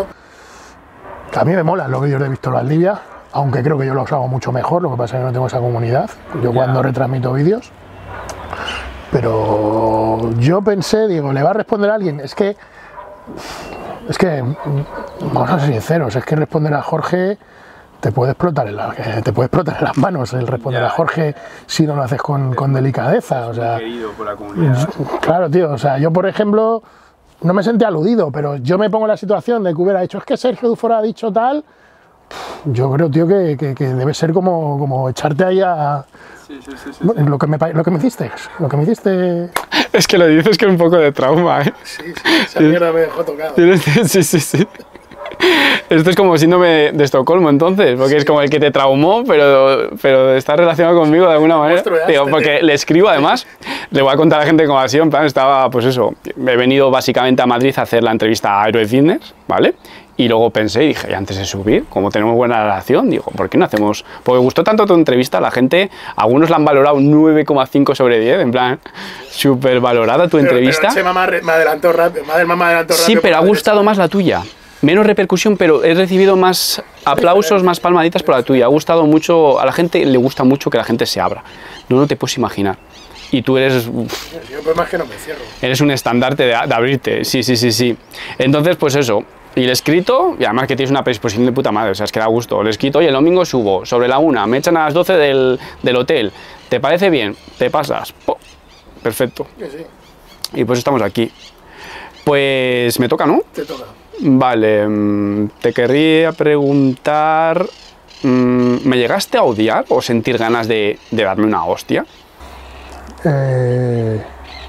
S2: A mí me molan los vídeos de Víctor Valdivia, aunque creo que yo los hago mucho mejor, lo que pasa es que no tengo esa comunidad. Yo ya. Cuando retransmito vídeos. Pero yo pensé, digo, ¿le va a responder a alguien? Es que... Es que... Vamos a ser sinceros, es que responder a Jorge... Te puede explotar en la, te puede explotar en las manos el responder ya. a Jorge si no lo haces con, con delicadeza, o sea,
S1: querido por la comunidad.
S2: Claro, tío, o sea, yo por ejemplo no me sentí aludido, pero yo me pongo en la situación de que hubiera dicho, es que Sergio Dufora ha dicho tal, yo creo, tío, que, que, que debe ser como, como echarte ahí a...
S1: Sí, sí, sí, sí,
S2: bueno,
S1: sí.
S2: Lo, que me, lo que me hiciste, lo que me hiciste...
S1: Es que lo dices con un poco de trauma, ¿eh?
S2: Sí, sí, esa mierda me dejó tocado.
S1: Sí, sí, sí. Esto es como síndrome de Estocolmo, entonces, porque es como el que te traumó, pero, pero está relacionado conmigo de alguna manera. Digo, porque le escribo, además, le voy a contar a la gente cómo ha sido, en plan, estaba, pues eso, he venido básicamente a Madrid a hacer la entrevista a Aero Fitness, ¿vale? Y luego pensé y dije, y antes de subir, como tenemos buena relación, digo, ¿por qué no hacemos? Porque gustó tanto tu entrevista, la gente, algunos la han valorado nueve coma cinco sobre diez, en plan, súper valorada tu pero, entrevista.
S2: Pero Chema me adelantó rápido, me adelantó rápido.
S1: Sí, pero ha gustado más la tuya. Menos repercusión, pero he recibido más aplausos, más palmaditas por la tuya. Ha gustado mucho, a la gente le gusta mucho que la gente se abra. No, no te puedes imaginar. Y tú eres... Uf,
S2: yo pues más que no me cierro.
S1: Eres un estandarte de, de abrirte, sí, sí, sí, sí. Entonces, pues eso. Y el escrito, y además que tienes una predisposición de puta madre, o sea, es que da gusto. El escrito y el domingo subo, sobre la una, me echan a las doce del, del hotel. ¿Te parece bien? ¿Te pasas? ¡Oh! Perfecto.
S2: Sí, sí.
S1: Y pues estamos aquí. Pues me toca, ¿no?
S2: Te toca.
S1: Vale, te querría preguntar, ¿me llegaste a odiar o sentir ganas de, de darme una hostia?
S2: Eh,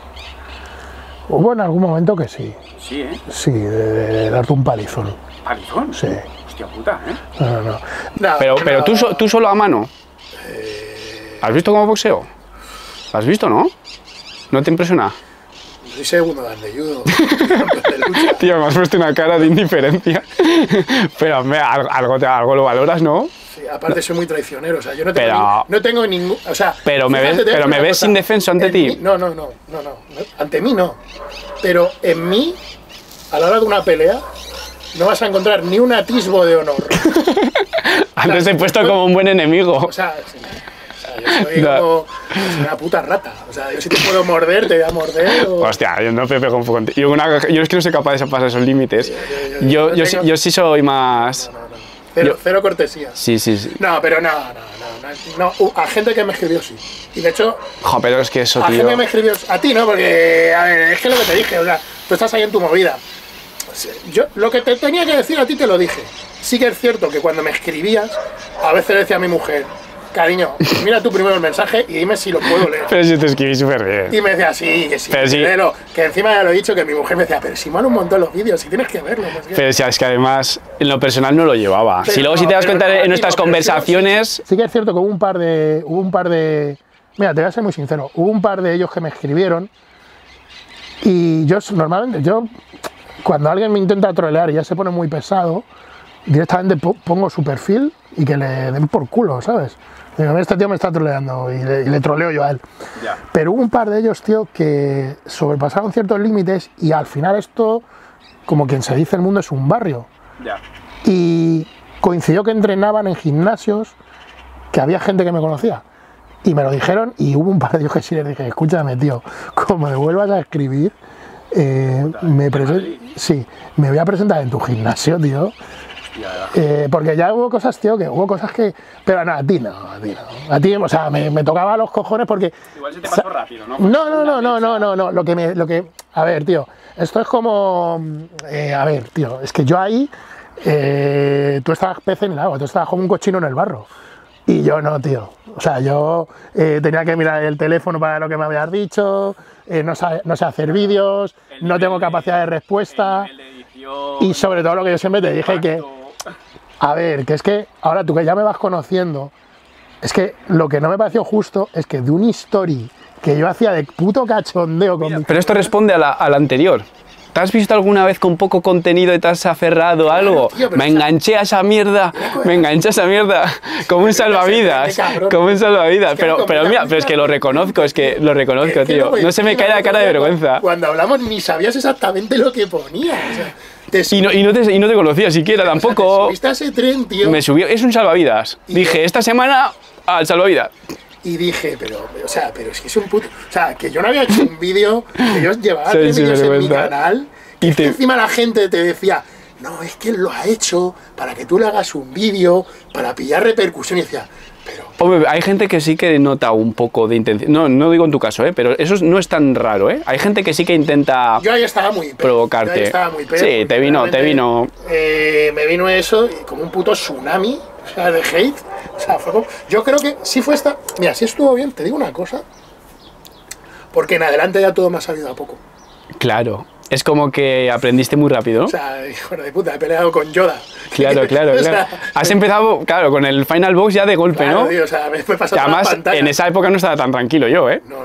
S2: hubo en algún momento que sí.
S1: Sí, ¿eh?
S2: Sí, de, de darte un palizón.
S1: ¿Palizón?
S2: Sí.
S1: Hostia puta, ¿eh?
S2: No, no, no. no
S1: pero
S2: no,
S1: pero
S2: no.
S1: ¿tú, so, tú solo a mano.
S2: Eh...
S1: ¿Has visto cómo boxeo? ¿Has visto, no? ¿No te impresiona?
S2: Soy segundo dan de judo.
S1: Tío, me has puesto una cara de indiferencia. Pero hombre, algo, algo, algo lo valoras, ¿no?
S2: Sí, aparte soy muy traicionero, o sea, yo no tengo,
S1: pero,
S2: ni, no tengo ningún... O sea,
S1: pero me ves, pero me ves indefenso ante ti.
S2: Mí, no, no, no, no, no, ante mí no. Pero en mí, a la hora de una pelea, no vas a encontrar ni un atisbo de honor.
S1: Antes te he puesto como un buen enemigo.
S2: O sea, sí, o sea yo soy no. como soy una puta rata. O sea, yo si te puedo morder, te voy a morder. O...
S1: Hostia, yo no me pego un poco contigo. Yo, una, yo es que no soy capaz de pasar esos límites. Yo, yo, yo, yo, tengo... yo, yo sí soy más...
S2: No, no, no. Cero, yo... cero cortesía.
S1: Sí, sí, sí.
S2: No, pero no, no, no, no, no. A gente que me escribió sí. Y de hecho...
S1: Jo, pero es que eso,
S2: a
S1: tío...
S2: A gente que me escribió... A ti no, porque... A ver, es que lo que te dije, o sea, tú estás ahí en tu movida. Yo lo que te tenía que decir a ti te lo dije. Sí que es cierto que cuando me escribías, a veces le decía a mi mujer, cariño, mira tú primero el mensaje y dime si lo puedo leer.
S1: Pero si te escribí súper bien.
S2: Y me decía, sí, que sí,
S1: pero sí.
S2: Léelo, que encima ya lo he dicho, que mi mujer me decía, pero si mola un montón los vídeos, si tienes que verlo. Pues,
S1: pero si es que además, en lo personal no lo llevaba. Pero si luego no, si te das cuenta no, en nuestras no, conversaciones...
S2: Sí, sí que es cierto que hubo un par de... Hubo un par de... Mira, te voy a ser muy sincero, hubo un par de ellos que me escribieron y yo normalmente, yo... Cuando alguien me intenta trolear y ya se pone muy pesado, directamente pongo su perfil y que le den por culo, ¿sabes? Digo, este tío me está troleando y le, y le troleo yo a él. Yeah. Pero hubo un par de ellos, tío, que sobrepasaron ciertos límites y al final esto, como quien se dice, el mundo es un barrio.
S1: Yeah.
S2: Y coincidió que entrenaban en gimnasios que había gente que me conocía. Y me lo dijeron y hubo un par de ellos que sí les dije, escúchame, tío, como me vuelvas a escribir... Eh, me sí, me voy a presentar en tu gimnasio, tío. Eh, porque ya hubo cosas, tío, que hubo cosas que... Pero no, a ti no, a ti no. A ti, o sea, me, me tocaba los cojones porque...
S1: Igual se te pasó rápido, ¿no?
S2: No, no, no, no, no, no, no. Lo que me... Lo que, a ver, tío, esto es como... Eh, a ver, tío, es que yo ahí... Eh, tú estabas pez en el agua, tú estabas como un cochino en el barro. Y yo no, tío. O sea, yo eh, tenía que mirar el teléfono para lo que me habías dicho, eh, no, sé, no sé hacer vídeos, no tengo capacidad de respuesta. Y sobre todo lo que yo siempre te dije que... A ver, que es que ahora tú que ya me vas conociendo, es que lo que no me pareció justo es que de un story que yo hacía de puto cachondeo con... Mira, mi...
S1: Pero esto responde a la, a la anterior. ¿Te has visto alguna vez con poco contenido y te has aferrado a algo? Tío, me enganché a esa mierda, me enganché a esa mierda, como un salvavidas, como un salvavidas. Pero, pero mira, pero es que lo reconozco, es que lo reconozco, tío. No se me cae la cara de vergüenza.
S2: Cuando hablamos ni sabías exactamente lo que ponía. O sea,
S1: te y, no, y, no te, y no te conocía siquiera tampoco.
S2: O sea, te subiste a ese tren, tío.
S1: Me subió, es un salvavidas. Dije, esta semana al salvavidas.
S2: Y dije, pero, o sea, pero es que es un puto... O sea, que yo no había hecho un vídeo, que yo llevaba
S1: sí,
S2: tres
S1: sí,
S2: vídeos en mi
S1: cuenta.
S2: canal, y te... encima la gente te decía, no, es que él lo ha hecho para que tú le hagas un vídeo, para pillar repercusión, y decía, pero...
S1: Hombre, hay gente que sí que nota un poco de intención, no, no digo en tu caso, ¿eh? Pero eso no es tan raro, ¿eh? Hay gente que sí que intenta...
S2: Yo ahí estaba muy...
S1: Provocarte.
S2: Yo ahí estaba muy peor,
S1: sí, te vino, te vino...
S2: Eh, me vino eso, como un puto tsunami, o sea, de hate. O sea, fue como... Yo creo que sí fue esta... Mira, sí estuvo bien, te digo una cosa. Porque en adelante ya todo me ha salido a poco.
S1: Claro. Es como que aprendiste muy rápido, ¿no?
S2: O sea, hijo de puta, he peleado con Yoda.
S1: Claro, claro, claro. sea, has empezado, claro, con el Final Boss ya de golpe,
S2: claro,
S1: ¿no?
S2: tío, o sea, me fue pasando
S1: además,
S2: la pantalla.
S1: En esa época no estaba tan tranquilo yo, ¿eh?
S2: No, no, no, no.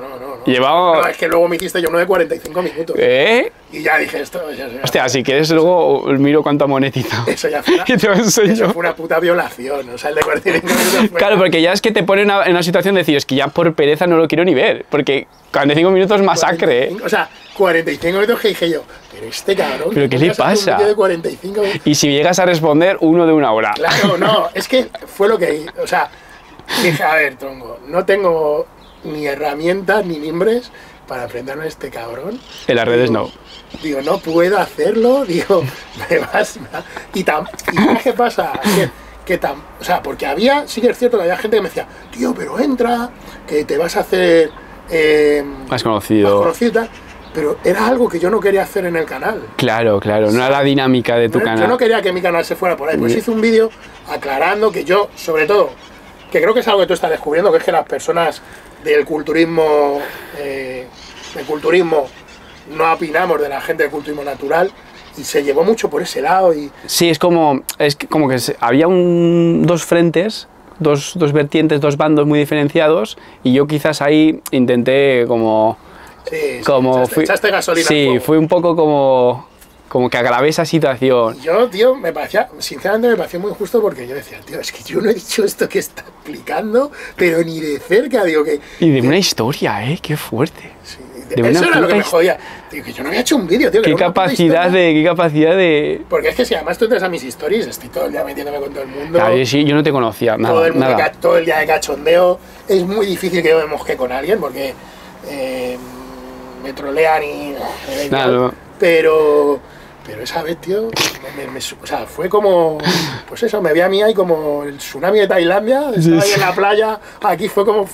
S1: Llevaba...
S2: No, es que luego me hiciste yo uno de cuarenta y cinco minutos.
S1: ¿Eh?
S2: Y ya dije esto. Ya, ya,
S1: Hostia, si quieres luego miro cuánto ha monetizado.
S2: Eso ya fue una,
S1: ¿Qué te lo enseño?
S2: Eso fue una puta violación. O sea, el de cuarenta y cinco minutos fue...
S1: Claro, porque ya es que te pone en una, en una situación de decir, es que ya por pereza no lo quiero ni ver. Porque cuarenta y cinco minutos es masacre, ¿eh?
S2: O sea, cuarenta y cinco minutos que dije yo, pero este cabrón...
S1: ¿Pero qué le pasa?
S2: Un vídeo de cuarenta y cinco...
S1: Y si llegas a responder, uno de una hora.
S2: Claro, no, es que fue lo que... O sea, dije, a ver, tronco, no tengo ni herramientas ni mimbres para enfrentarme a este cabrón.
S1: En las redes
S2: digo,
S1: no.
S2: Digo, no puedo hacerlo, digo, me vas... Y, tam, y ¿sabes qué pasa? Que, que tam, o sea, porque había, sí que es cierto que había gente que me decía, tío, pero entra, que te vas a hacer... Eh,
S1: más conocido.
S2: Más conocido y tal. Pero era algo que yo no quería hacer en el canal.
S1: Claro, claro, no era la dinámica de tu
S2: no,
S1: canal.
S2: Yo no quería que mi canal se fuera por ahí. Pues hice un vídeo aclarando que yo, sobre todo, que creo que es algo que tú estás descubriendo, que es que las personas del culturismo, eh, del culturismo, no opinamos de la gente del culturismo natural, y se llevó mucho por ese lado. Y...
S1: Sí, es como, es como que se, había un, dos frentes, dos, dos vertientes, dos bandos muy diferenciados, y yo quizás ahí intenté como...
S2: Sí,
S1: como
S2: sí, echaste,
S1: fui,
S2: echaste gasolina.
S1: Sí, fui un poco como, como que agravé esa situación.
S2: Yo, tío, me parecía, sinceramente me pareció muy justo porque yo decía, tío, es que yo no he dicho esto que está explicando, pero ni de cerca, digo que...
S1: Y de una historia, ¿eh? Qué fuerte.
S2: Sí,
S1: de
S2: eso
S1: una
S2: era lo que me
S1: hist-
S2: jodía. Digo, que yo no había hecho un vídeo, tío. Que
S1: Qué
S2: era una puta
S1: capacidad
S2: historia.
S1: de, qué capacidad de...
S2: Porque es que si además tú entras a mis stories, estoy todo el día metiéndome con todo el mundo.
S1: Claro, yo, sí, yo no te conocía, nada,
S2: todo, el mundo
S1: nada.
S2: ca- todo el día de cachondeo. Es muy difícil que yo me mosque con alguien porque eh, me trolean y... eh,
S1: Nada,
S2: tal.
S1: no.
S2: Pero... Pero esa vez, tío, me, me- me- o sea, fue como... Pues eso, me vi a mí ahí como el tsunami de Tailandia. Estaba
S1: Sí,
S2: ahí
S1: sí.
S2: en la playa. Aquí fue como...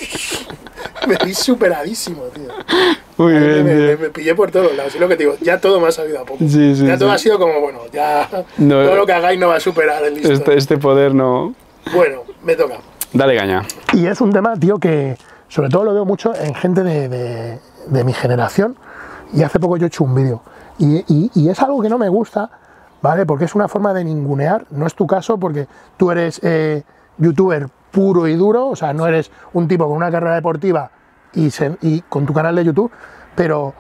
S2: Me vi superadísimo, tío.
S1: Muy
S2: Ahí me,
S1: bien,
S2: me-
S1: tío.
S2: me pillé por todos lados, es lo que te digo, ya todo me ha sabido a poco.
S1: Sí, sí,
S2: ya todo
S1: sí.
S2: ha sido como, bueno, ya
S1: No,
S2: todo lo que hagáis no va a superar el listo.
S1: Este, este poder no...
S2: Bueno, me toca.
S1: Dale caña.
S2: Y es un tema, tío, que sobre todo lo veo mucho en gente de, de- de mi generación. Y hace poco yo he hecho un vídeo. Y, y- y es algo que no me gusta, ¿vale? Porque es una forma de ningunear. No es tu caso porque tú eres eh, youtuber puro y duro. O sea, no eres un tipo con una carrera deportiva y, se- y con tu canal de YouTube. Pero,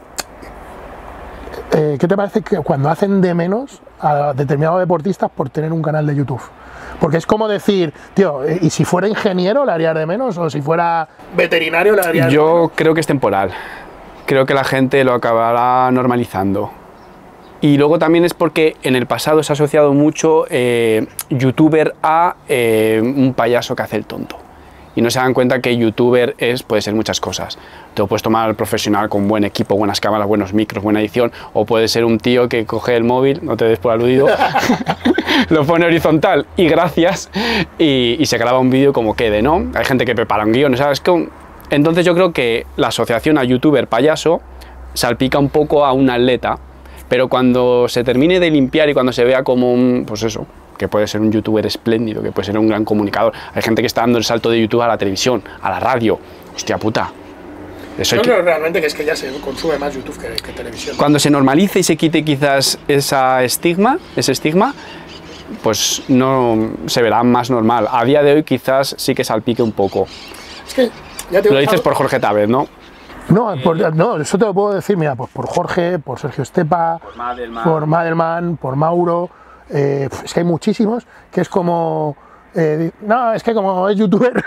S2: eh, ¿qué te parece que cuando hacen de menos a determinados deportistas por tener un canal de YouTube? Porque es como decir, tío, ¿y si fuera ingeniero le harías de menos? ¿O si fuera veterinario le harías de menos?
S1: Yo creo que es temporal. Creo que la gente lo acabará normalizando. Y luego también es porque en el pasado se ha asociado mucho eh, youtuber a eh, un payaso que hace el tonto. Y no se dan cuenta que youtuber es, puede ser muchas cosas. Te lo puedes tomar profesional con buen equipo, buenas cámaras, buenos micros, buena edición, o puede ser un tío que coge el móvil, no te des por aludido, lo pone horizontal y gracias, y, y se graba un vídeo como quede, ¿no? Hay gente que prepara un guión, ¿sabes? Que, entonces yo creo que la asociación a youtuber payaso salpica un poco a un atleta, pero cuando se termine de limpiar y cuando se vea como un, pues eso, que puede ser un youtuber espléndido, que puede ser un gran comunicador. Hay gente que está dando el salto de YouTube a la televisión, a la radio. Hostia puta. Eso
S2: Yo
S1: hay que-
S2: creo realmente que es que ya se consume más YouTube que, que televisión.
S1: Cuando se normalice y se quite quizás esa estigma, ese estigma, pues no se verá más normal. A día de hoy quizás sí que salpique un poco.
S2: Es que, ya te
S1: Lo dices por Jorge Távez, ¿no?
S2: No, por- no, eso te lo puedo decir, mira, pues por Jorge, por Sergio Estepa,
S1: Por Madelman.
S2: por Madelman, por Mauro, eh, es que hay muchísimos, que es como, eh, no, es que como es youtuber,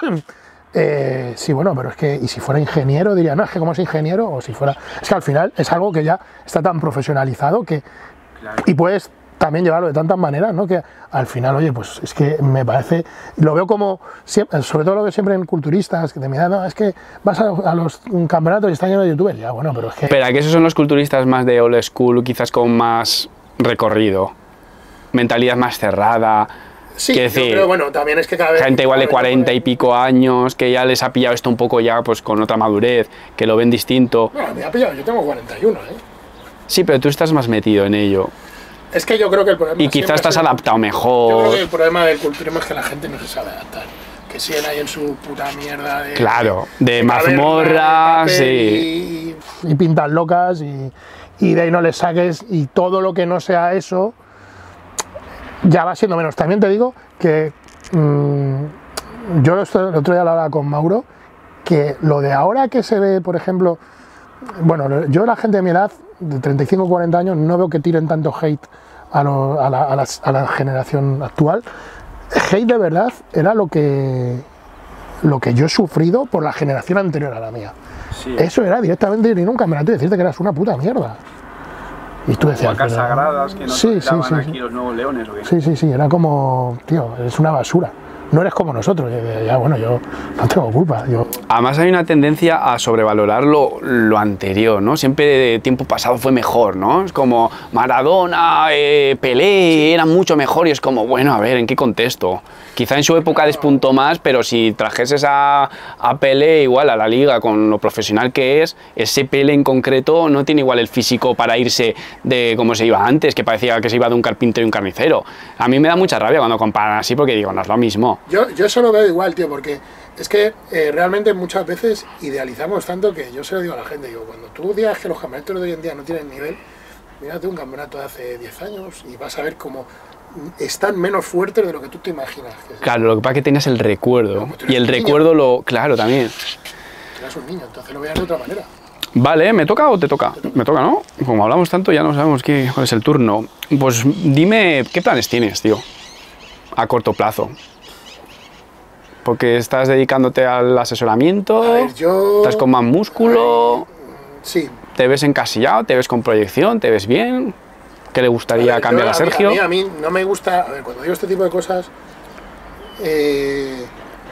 S2: eh, sí, bueno, pero es que, y si fuera ingeniero, diría, no, es que como es ingeniero, o si fuera, es que al final es algo que ya está tan profesionalizado que,
S1: Claro.
S2: y puedes también llevarlo de tantas maneras, ¿no? Que al final, oye, pues es que me parece, lo veo como, siempre, sobre todo lo veo siempre en culturistas, que te miran, no, es que vas a, a los campeonatos y están llenos de youtubers, ya, bueno, pero es que...
S1: Espera, que esos son los culturistas más de old school, quizás con más recorrido, mentalidad más cerrada.
S2: Sí,
S1: quiero
S2: yo
S1: decir,
S2: creo, bueno, también es que cada vez...
S1: gente igual de
S2: cada vez
S1: cuarenta y
S2: joven-
S1: pico años, que ya les ha pillado esto un poco ya pues con otra madurez, que lo ven distinto.
S2: Bueno, me ha pillado, yo tengo cuarenta y uno, ¿eh?
S1: Sí, pero tú estás más metido en ello.
S2: Es que yo creo que el problema...
S1: Y quizás
S2: siempre
S1: estás
S2: ha sido-
S1: adaptado
S2: Yo
S1: mejor.
S2: creo que el problema del culturismo es que la gente no se sabe adaptar. Que siguen ahí en su puta mierda de...
S1: Claro, de
S2: taberna,
S1: mazmorras,
S2: de
S1: sí.
S2: papel y, y pintas locas y, y de ahí no les saques y todo lo que no sea eso ya va siendo menos. También te digo que mmm, yo esto- el otro día lo hablaba con Mauro que lo de ahora que se ve, por ejemplo, bueno, yo la gente de mi edad, de treinta y cinco a cuarenta años, no veo que tiren tanto hate a, lo, a, la, a, las, a la generación actual. Hate de verdad era lo que, lo que yo he sufrido por la generación anterior a la mía. Sí. Eso era directamente ir a un campeonato y decirte que eras una puta mierda. Y tú decías,
S1: vacas sagradas que no
S2: sí,
S1: se sí,
S2: sí,
S1: aquí
S2: sí.
S1: los nuevos leones, ¿o qué?
S2: Sí, sí, sí, era como, tío, es una basura. No eres como nosotros, ya bueno, yo no tengo culpa. Yo...
S1: Además hay una tendencia a sobrevalorar lo, lo anterior, ¿no? Siempre de tiempo pasado fue mejor, ¿no? Es como Maradona, eh, Pelé, eran mucho mejor y es como, bueno, a ver, ¿en qué contexto? Quizá en su época despuntó más, pero si trajeses a, a Pelé igual a la liga con lo profesional que es, ese Pelé en concreto no tiene igual el físico para irse de como se iba antes, que parecía que se iba de un carpintero y un carnicero. A mí me da mucha rabia cuando comparan así porque digo, no es lo mismo.
S2: Yo, yo eso lo veo igual, tío, porque es que eh, realmente muchas veces idealizamos tanto que yo se lo digo a la gente, digo, cuando tú digas que los campeonatos de hoy en día no tienen nivel, mírate un campeonato de hace diez años y vas a ver cómo están menos fuertes de lo que tú te imaginas. Que
S1: claro, lo que pasa es que tenías el recuerdo, no, y el recuerdo niño. lo... Claro, también.
S2: Eras un niño, entonces lo veías de otra manera.
S1: Vale, ¿me toca o te toca? Te toca. Me toca, ¿no? Como hablamos tanto ya no sabemos qué, cuál es el turno. Pues dime, ¿qué planes tienes, tío? A corto plazo. Porque estás dedicándote al asesoramiento,
S2: a ver, yo...
S1: estás con más músculo,
S2: sí.
S1: ¿Te ves encasillado? ¿Te ves con proyección? ¿Te ves bien? ¿Qué le gustaría a ver, cambiar yo, a Sergio?
S2: A mí, a, mí, a mí no me gusta, a ver, cuando digo este tipo de cosas, eh,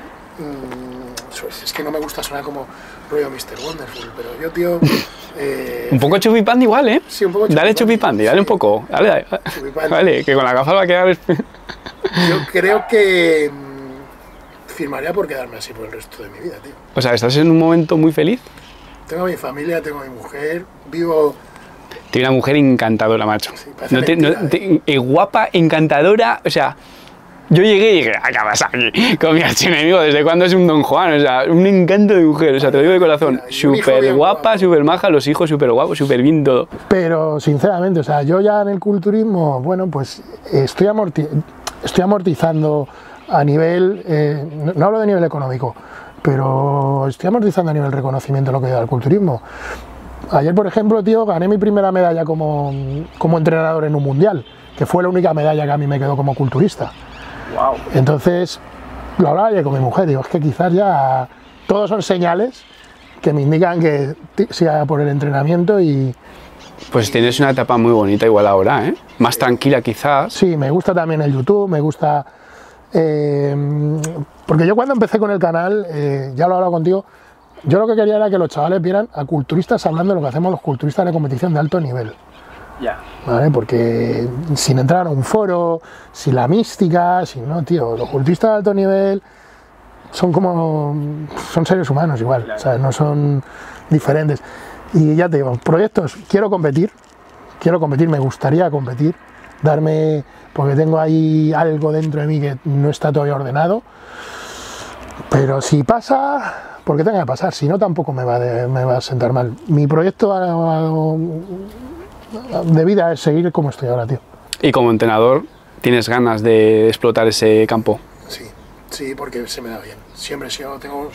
S2: mmm, es que no me gusta sonar como rollo mister Wonderful, pero yo, tío... Eh,
S1: un poco chupipandi igual, ¿eh?
S2: Sí, un poco
S1: chupipandi. Dale chupipandi, dale sí. un poco, dale, dale. Vale, que con la gafa va a quedar...
S2: Yo creo que mmm, firmaría por quedarme así por el resto de mi vida, tío.
S1: O sea, ¿estás en un momento muy feliz?
S2: Tengo mi familia, tengo mi mujer, vivo...
S1: Tiene una mujer encantadora, macho.
S2: Sí,
S1: no te,
S2: mentira,
S1: no, te, eh, guapa, encantadora, o sea... Yo llegué y dije, acabas aquí con mi archienemigo, ¿desde cuándo es un Don Juan? O sea, un encanto de mujer, o sea, te lo digo de corazón. Súper guapa, súper maja, los hijos súper guapos, súper bien todo.
S2: Pero, sinceramente, o sea, yo ya en el culturismo, bueno, pues estoy, amorti estoy amortizando a nivel, eh, no, no hablo de nivel económico, pero estoy amortizando a nivel reconocimiento lo que da el culturismo. Ayer, por ejemplo, tío, gané mi primera medalla como, como entrenador en un mundial, que fue la única medalla que a mí me quedó como culturista.
S1: Wow.
S2: Entonces, lo hablaba ayer con mi mujer, digo, es que quizás ya todos son señales que me indican que sea por el entrenamiento y...
S1: Pues tienes una etapa muy bonita igual ahora, ¿eh? Más tranquila quizás.
S2: Sí, me gusta también el YouTube, me gusta... Eh, porque yo cuando empecé con el canal, eh, ya lo he hablado contigo, yo lo que quería era que los chavales vieran a culturistas hablando de lo que hacemos los culturistas de competición de alto nivel.
S1: Ya.
S2: ¿Vale? Porque sin entrar a un foro, sin la mística, sin no, tío, los culturistas de alto nivel son como, son seres humanos igual, claro. O sea, no son diferentes. Y ya te digo, proyectos, quiero competir, quiero competir, me gustaría competir, darme, porque tengo ahí algo dentro de mí que no está todavía ordenado, pero si pasa, porque tenga que pasar, si no tampoco me va, de, me va a sentar mal. Mi proyecto a, a, de vida es seguir como estoy ahora, tío.
S1: Y como entrenador, ¿tienes ganas de explotar ese campo?
S2: Sí, sí, porque se me da bien. Siempre he sido, tengo...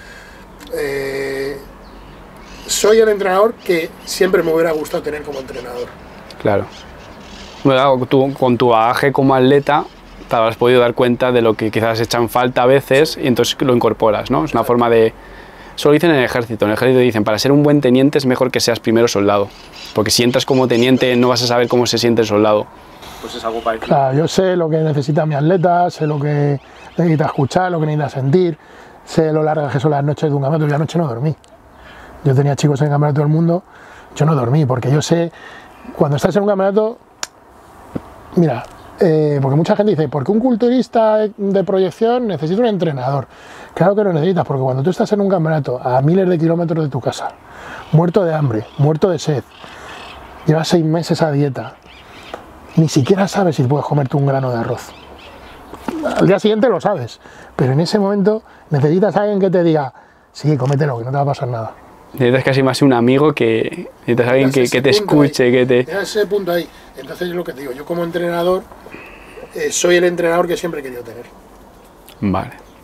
S2: Eh, soy el entrenador que siempre me hubiera gustado tener como entrenador.
S1: Claro. Bueno, tú, con tu bagaje como atleta, te habrás podido dar cuenta de lo que quizás echan falta a veces y entonces lo incorporas, ¿no? Es una forma de... Eso lo dicen en el ejército. En el ejército dicen, para ser un buen teniente es mejor que seas primero soldado. Porque si entras como teniente no vas a saber cómo se siente el soldado. Pues es algo parecido.
S2: Claro, yo sé lo que necesita mi atleta, sé lo que necesita escuchar, lo que necesita sentir, sé lo largas que son las noches de un campeonato. Yo anoche no dormí. Yo tenía chicos en el campeonato del mundo, yo no dormí, porque yo sé, cuando estás en un campeonato, mira, eh, porque mucha gente dice, ¿por qué un culturista de proyección necesita un entrenador? Claro que lo necesitas, porque cuando tú estás en un campeonato a miles de kilómetros de tu casa, muerto de hambre, muerto de sed, llevas seis meses a dieta, ni siquiera sabes si puedes comerte un grano de arroz. Al día siguiente lo sabes, pero en ese momento necesitas a alguien que te diga, sí, cómetelo, que no te va a pasar nada.
S1: Necesitas casi más un amigo que necesitas a alguien que, que te escuche,
S2: ahí,
S1: que te...
S2: ese punto ahí. Entonces es lo que te digo, yo como entrenador eh, soy el entrenador que siempre he querido tener.
S1: Vale.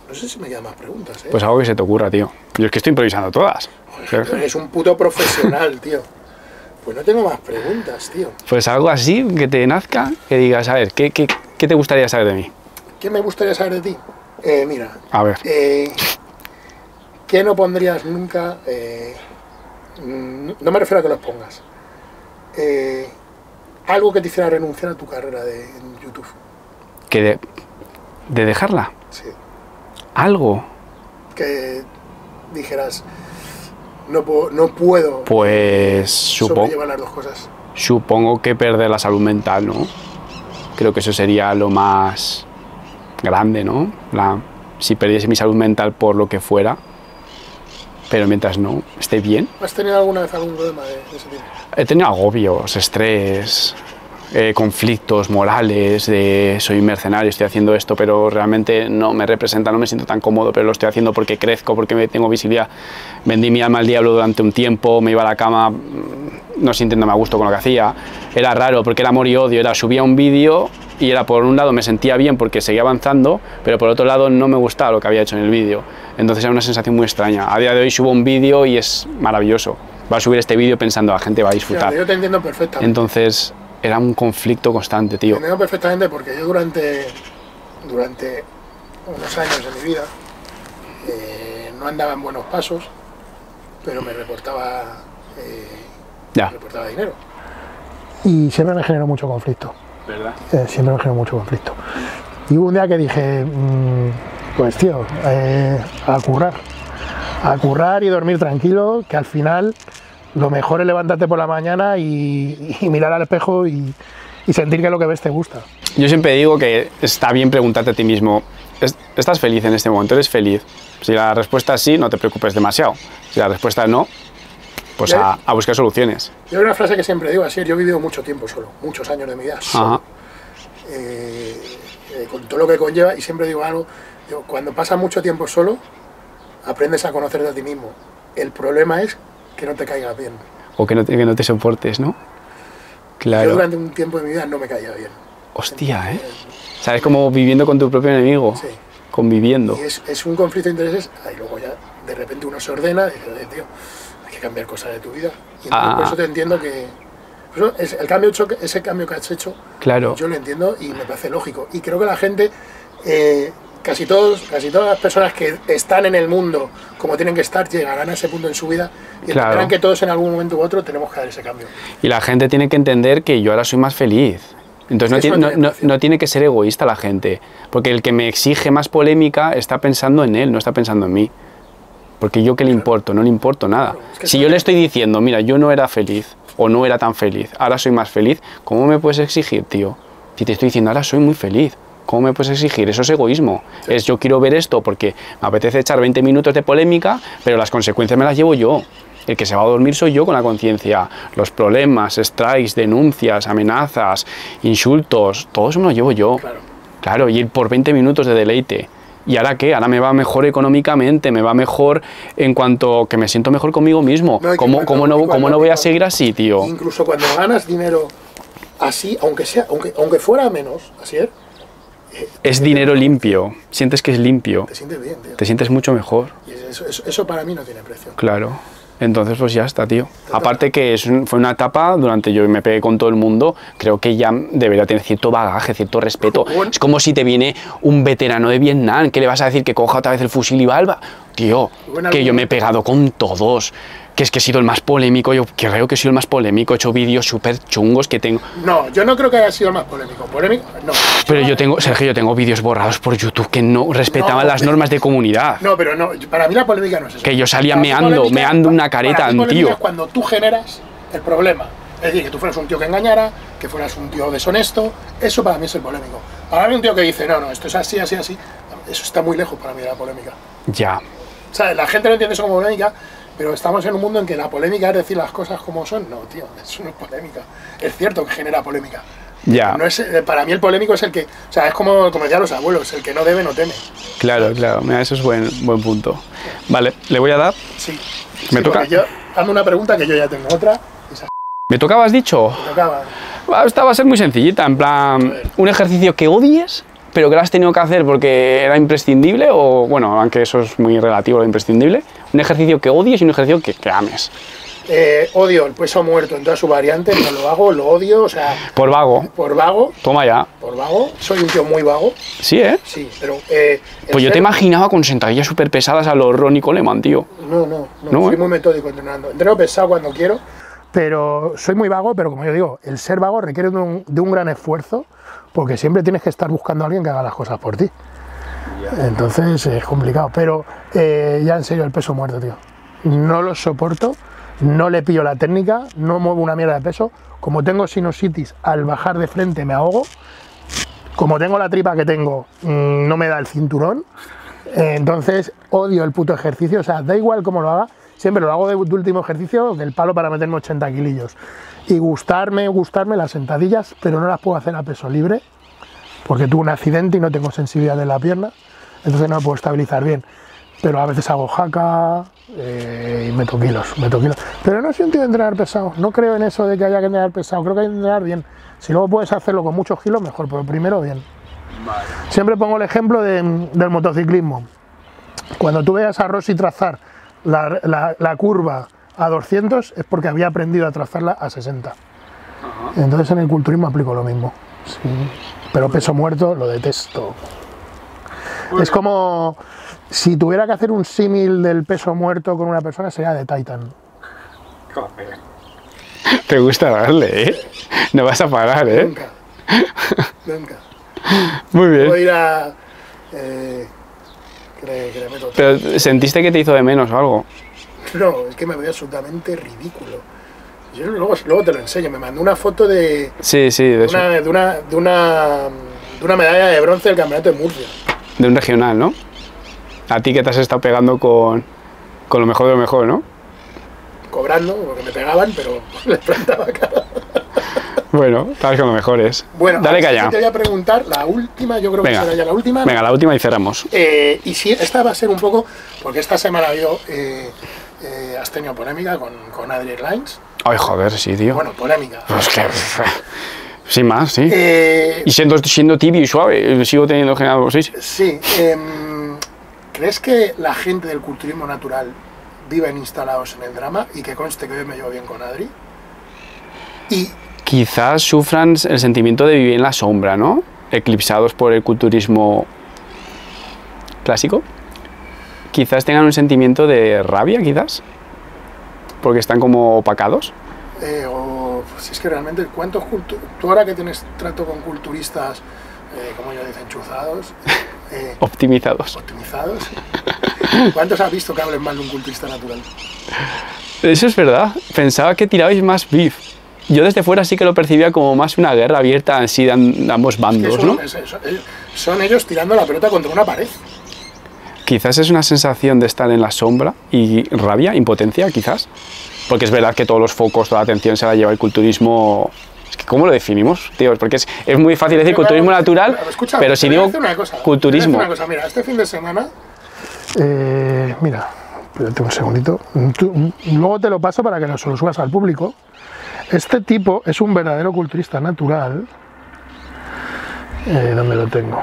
S2: No sé si me quedan más preguntas, ¿eh?
S1: Pues algo que se te ocurra, tío. Yo es que estoy improvisando todas.
S2: Joder, tú eres un puto profesional, tío. Pues no tengo más preguntas, tío.
S1: Pues algo así, que te nazca, que digas, a ver, ¿qué, qué, qué te gustaría saber de mí?
S2: ¿Qué me gustaría saber de ti? Eh, mira.
S1: A ver.
S2: Eh, ¿Qué no pondrías nunca? Eh, no me refiero a que los pongas. Eh, algo que te hiciera renunciar a tu carrera de en YouTube.
S1: ¿Que de, de dejarla?
S2: Sí.
S1: ¿Algo?
S2: Que dijeras, no puedo, no puedo
S1: pues supongo,
S2: sobrellevar las dos cosas.
S1: Supongo que perder la salud mental, ¿no? Creo que eso sería lo más grande, ¿no? La, si perdiese mi salud mental por lo que fuera, pero mientras no esté bien.
S2: ¿Has tenido alguna vez algún problema de, de ese tipo?
S1: He tenido agobios, estrés, eh, conflictos morales, de soy mercenario, estoy haciendo esto, pero realmente no me representa, no me siento tan cómodo, pero lo estoy haciendo porque crezco, porque me tengo visibilidad. Vendí mi alma al diablo durante un tiempo, me iba a la cama no sintiéndome a gusto con lo que hacía. Era raro porque era amor y odio, era subía un vídeo y era por un lado me sentía bien porque seguía avanzando, pero por otro lado no me gustaba lo que había hecho en el vídeo. Entonces era una sensación muy extraña. A día de hoy subo un vídeo y es maravilloso. Va a subir este vídeo pensando la gente va a disfrutar.
S2: Yo te entiendo perfectamente.
S1: Entonces era un conflicto constante, tío.
S2: Te entiendo perfectamente porque yo durante, durante unos años de mi vida eh, no andaba en buenos pasos, pero me reportaba, eh,
S1: ya.
S2: me reportaba dinero.
S3: Y siempre me generó mucho conflicto.
S1: ¿Verdad?
S3: Eh, siempre me generó mucho conflicto. Y hubo un día que dije, mmm, pues tío, eh, a currar. A currar y dormir tranquilo, que al final lo mejor es levantarte por la mañana y, y mirar al espejo y, y sentir que lo que ves te gusta.
S1: Yo siempre digo que está bien preguntarte a ti mismo, ¿estás feliz en este momento? ¿Eres feliz? Si la respuesta es sí, no te preocupes demasiado. Si la respuesta es no, pues a, a buscar soluciones.
S2: Yo hay una frase que siempre digo así, yo he vivido mucho tiempo solo, muchos años de mi vida solo, eh, eh, con todo lo que conlleva, y siempre digo algo, digo, cuando pasas mucho tiempo solo, aprendes a conocerte a ti mismo. El problema es que no te caigas bien.
S1: O que no te, que no te soportes, ¿no? Claro.
S2: Yo durante un tiempo de mi vida no me caía bien.
S1: Hostia, ¿eh? ¿Sabes? Como viviendo con tu propio enemigo.
S2: Sí.
S1: Conviviendo.
S2: Y es, es un conflicto de intereses, y luego ya de repente uno se ordena y dice, tío, hay que cambiar cosas de tu vida. Y
S1: ah.
S2: por eso te entiendo que... Eso es, el cambio hecho, ese cambio que has hecho,
S1: claro.
S2: Yo lo entiendo y me parece lógico. Y creo que la gente... Eh, Casi, todos, casi todas las personas que están en el mundo como tienen que estar llegarán a ese punto en su vida y
S1: claro.
S2: entenderán que todos en algún momento u otro tenemos que dar ese cambio.
S1: Y la gente tiene que entender que yo ahora soy más feliz. Entonces no tiene, no, no, no tiene que ser egoísta la gente, porque el que me exige más polémica está pensando en él, no está pensando en mí. Porque yo qué le importo, no le importo nada. Claro, es que si yo le estoy diciendo, mira, yo no era feliz o no era tan feliz, ahora soy más feliz, ¿cómo me puedes exigir, tío? Si te estoy diciendo, ahora soy muy feliz. ¿Cómo me puedes exigir? Eso es egoísmo. Sí. Es yo quiero ver esto porque me apetece echar veinte minutos de polémica, pero las consecuencias me las llevo yo. El que se va a dormir soy yo con la conciencia. Los problemas, strikes, denuncias, amenazas, insultos, todo eso me lo llevo yo.
S2: Claro.
S1: Claro, y ir por veinte minutos de deleite. ¿Y ahora qué? Ahora me va mejor económicamente, me va mejor en cuanto que me siento mejor conmigo mismo. No, ¿Cómo, cuando, ¿cómo, no, cuando, ¿cómo no voy a seguir así, tío?
S2: Incluso cuando ganas dinero así, aunque, sea, aunque, aunque fuera menos, así es.
S1: Es dinero limpio, sientes que es limpio.
S2: Te sientes bien, tío.
S1: Te sientes mucho mejor.
S2: Y eso, eso, eso para mí no tiene precio.
S1: Claro. Entonces pues ya está, tío. Aparte que es un, fue una etapa durante yo me pegué con todo el mundo, creo que ya debería tener cierto bagaje, cierto respeto. Bueno. Es como si te viene un veterano de Vietnam, que le vas a decir que coja otra vez el fusil y valva. Tío, bueno, que yo me he pegado con todos. Que es que he sido el más polémico, yo creo que he sido el más polémico, he hecho vídeos súper chungos que tengo...
S2: No, yo no creo que haya sido el más polémico, polémico, no.
S1: Pero yo tengo, Sergio, yo tengo vídeos borrados por YouTube que no respetaban no, las normas de comunidad.
S2: No, pero no, para mí la polémica no es eso.
S1: Que yo salía meando, meando una careta
S2: a un
S1: tío.
S2: Es cuando tú generas el problema, es decir, que tú fueras un tío que engañara, que fueras un tío deshonesto, eso para mí es el polémico. Para mí un tío que dice, no, no, esto es así, así, así, eso está muy lejos para mí de la polémica.
S1: Ya.
S2: O sea, la gente no entiende eso como polémica, pero estamos en un mundo en que la polémica es decir las cosas como son. No, tío, eso no es polémica. Es cierto que genera polémica.
S1: Ya.
S2: No es, para mí el polémico es el que... O sea, es como, como decían los abuelos, el que no debe no teme.
S1: Claro, claro. Mira, eso es buen, buen punto. Vale, ¿le voy a dar?
S2: Sí.
S1: ¿Me
S2: sí,
S1: toca?
S2: Yo, hazme una pregunta que yo ya tengo otra. Esa...
S1: ¿Me tocaba, has dicho?
S2: Me tocaba.
S1: Esta va a ser muy sencillita, en plan... Un ejercicio que odies, pero que lo has tenido que hacer porque era imprescindible o, bueno, aunque eso es muy relativo lo imprescindible, un ejercicio que odies y un ejercicio que, que ames.
S2: Eh, odio el peso muerto en todas sus variantes, no lo hago, lo odio, o sea...
S1: Por vago.
S2: Por vago.
S1: Toma ya.
S2: Por vago, soy un tío muy vago.
S1: Sí, ¿eh?
S2: Sí, pero... Eh,
S1: pues yo te imaginaba con sentadillas súper pesadas a los Ronnie Coleman, tío.
S2: No, no, no,
S1: no
S2: soy
S1: ¿eh?
S2: muy metódico entrenando. Entreno pesado cuando quiero, pero soy muy vago, pero como yo digo, el ser vago requiere de un, de un gran esfuerzo, porque siempre tienes que estar buscando a alguien que haga las cosas por ti. Yeah. Entonces es complicado, pero eh, ya en serio, el peso muerto, tío. No lo soporto. No le pillo la técnica, no muevo una mierda de peso. Como tengo sinusitis, al bajar de frente me ahogo. Como tengo la tripa que tengo, no me da el cinturón. Entonces odio el puto ejercicio. O sea, da igual cómo lo haga, siempre lo hago de, de último ejercicio, del palo para meterme ochenta kilillos. Y gustarme, gustarme las sentadillas, pero no las puedo hacer a peso libre, porque tuve un accidente y no tengo sensibilidad de la pierna. Entonces no me puedo estabilizar bien. Pero a veces hago jaca eh, y meto kilos, meto kilos. Pero no soy un tío de entrenar pesado, no creo en eso de que haya que entrenar pesado, creo que hay que entrenar bien. Si luego puedes hacerlo con muchos kilos, mejor, pero primero bien. Vale. Siempre pongo el ejemplo de, del motociclismo. Cuando tú veas a Rossi trazar la, la, la curva a doscientos, es porque había aprendido a trazarla a sesenta. Uh-huh. Entonces en el culturismo aplico lo mismo. Sí. Pero peso muerto lo detesto. Bueno. Es como... Si tuviera que hacer un símil del peso muerto con una persona, sería de Titan.
S1: Joder. Te gusta darle, ¿eh? No vas a parar, ¿eh?
S2: Nunca. Nunca.
S1: Muy bien.
S2: Voy a ir a... Eh, que le, que le meto
S1: Pero ¿sentiste que te hizo de menos o algo?
S2: No, es que me veo absolutamente ridículo. Yo luego, luego te lo enseño. Me mandó una foto de...
S1: Sí, sí, de, de,
S2: una,
S1: eso.
S2: de, una, de, una, de una medalla de bronce del campeonato de Murcia.
S1: De un regional, ¿no? A ti que te has estado pegando con, con lo mejor de lo mejor, ¿no?
S2: Cobrando, porque me pegaban, pero les plantaba cara.
S1: Bueno, sabes con lo mejor es.
S2: Bueno,
S1: dale calla.
S2: Te voy a preguntar la última, yo creo
S1: venga,
S2: que será ya la última.
S1: Venga, la última y cerramos.
S2: Eh, y si esta va a ser un poco, porque esta semana ha habido, eh, eh, has tenido polémica con, con Adri Lines.
S1: Ay, joder, sí, tío.
S2: Bueno, polémica.
S1: Pues que... Sin más, sí.
S2: Eh,
S1: y siendo, siendo tibio y suave, sigo teniendo generado seis.
S2: Sí. Eh, ¿Crees que la gente del culturismo natural viven instalados en el drama? Y que conste que yo me llevo bien con Adri. Y
S1: quizás sufran el sentimiento de vivir en la sombra, ¿no? Eclipsados por el culturismo clásico. Quizás tengan un sentimiento de rabia, quizás. Porque están como opacados.
S2: Eh, o si es que realmente, ¿cuántos cultu tú ahora que tienes trato con culturistas, eh, como ellos dicen, chuzados? Eh,
S1: optimizados.
S2: Optimizados. ¿Cuántos has visto que hablen mal de un culturista natural?
S1: Eso es verdad. Pensaba que tirabais más beef. Yo desde fuera sí que lo percibía como más una guerra abierta así de ambos bandos,
S2: es que son,
S1: ¿no?
S2: Es, es, son ellos tirando la pelota contra una pared.
S1: Quizás es una sensación de estar en la sombra y rabia, impotencia, quizás. Porque es verdad que todos los focos, toda la atención se la lleva el culturismo. Es que ¿cómo lo definimos, tío? Porque es, es muy fácil decir pero, culturismo natural, pero, escucha, pero si digo
S2: una cosa,
S1: culturismo...
S2: Una cosa. Mira, este fin de semana... Eh, mira, espérate un segundito. Tú, luego te lo paso para que lo, lo subas al público. Este tipo es un verdadero culturista natural. Eh, ¿Dónde lo tengo?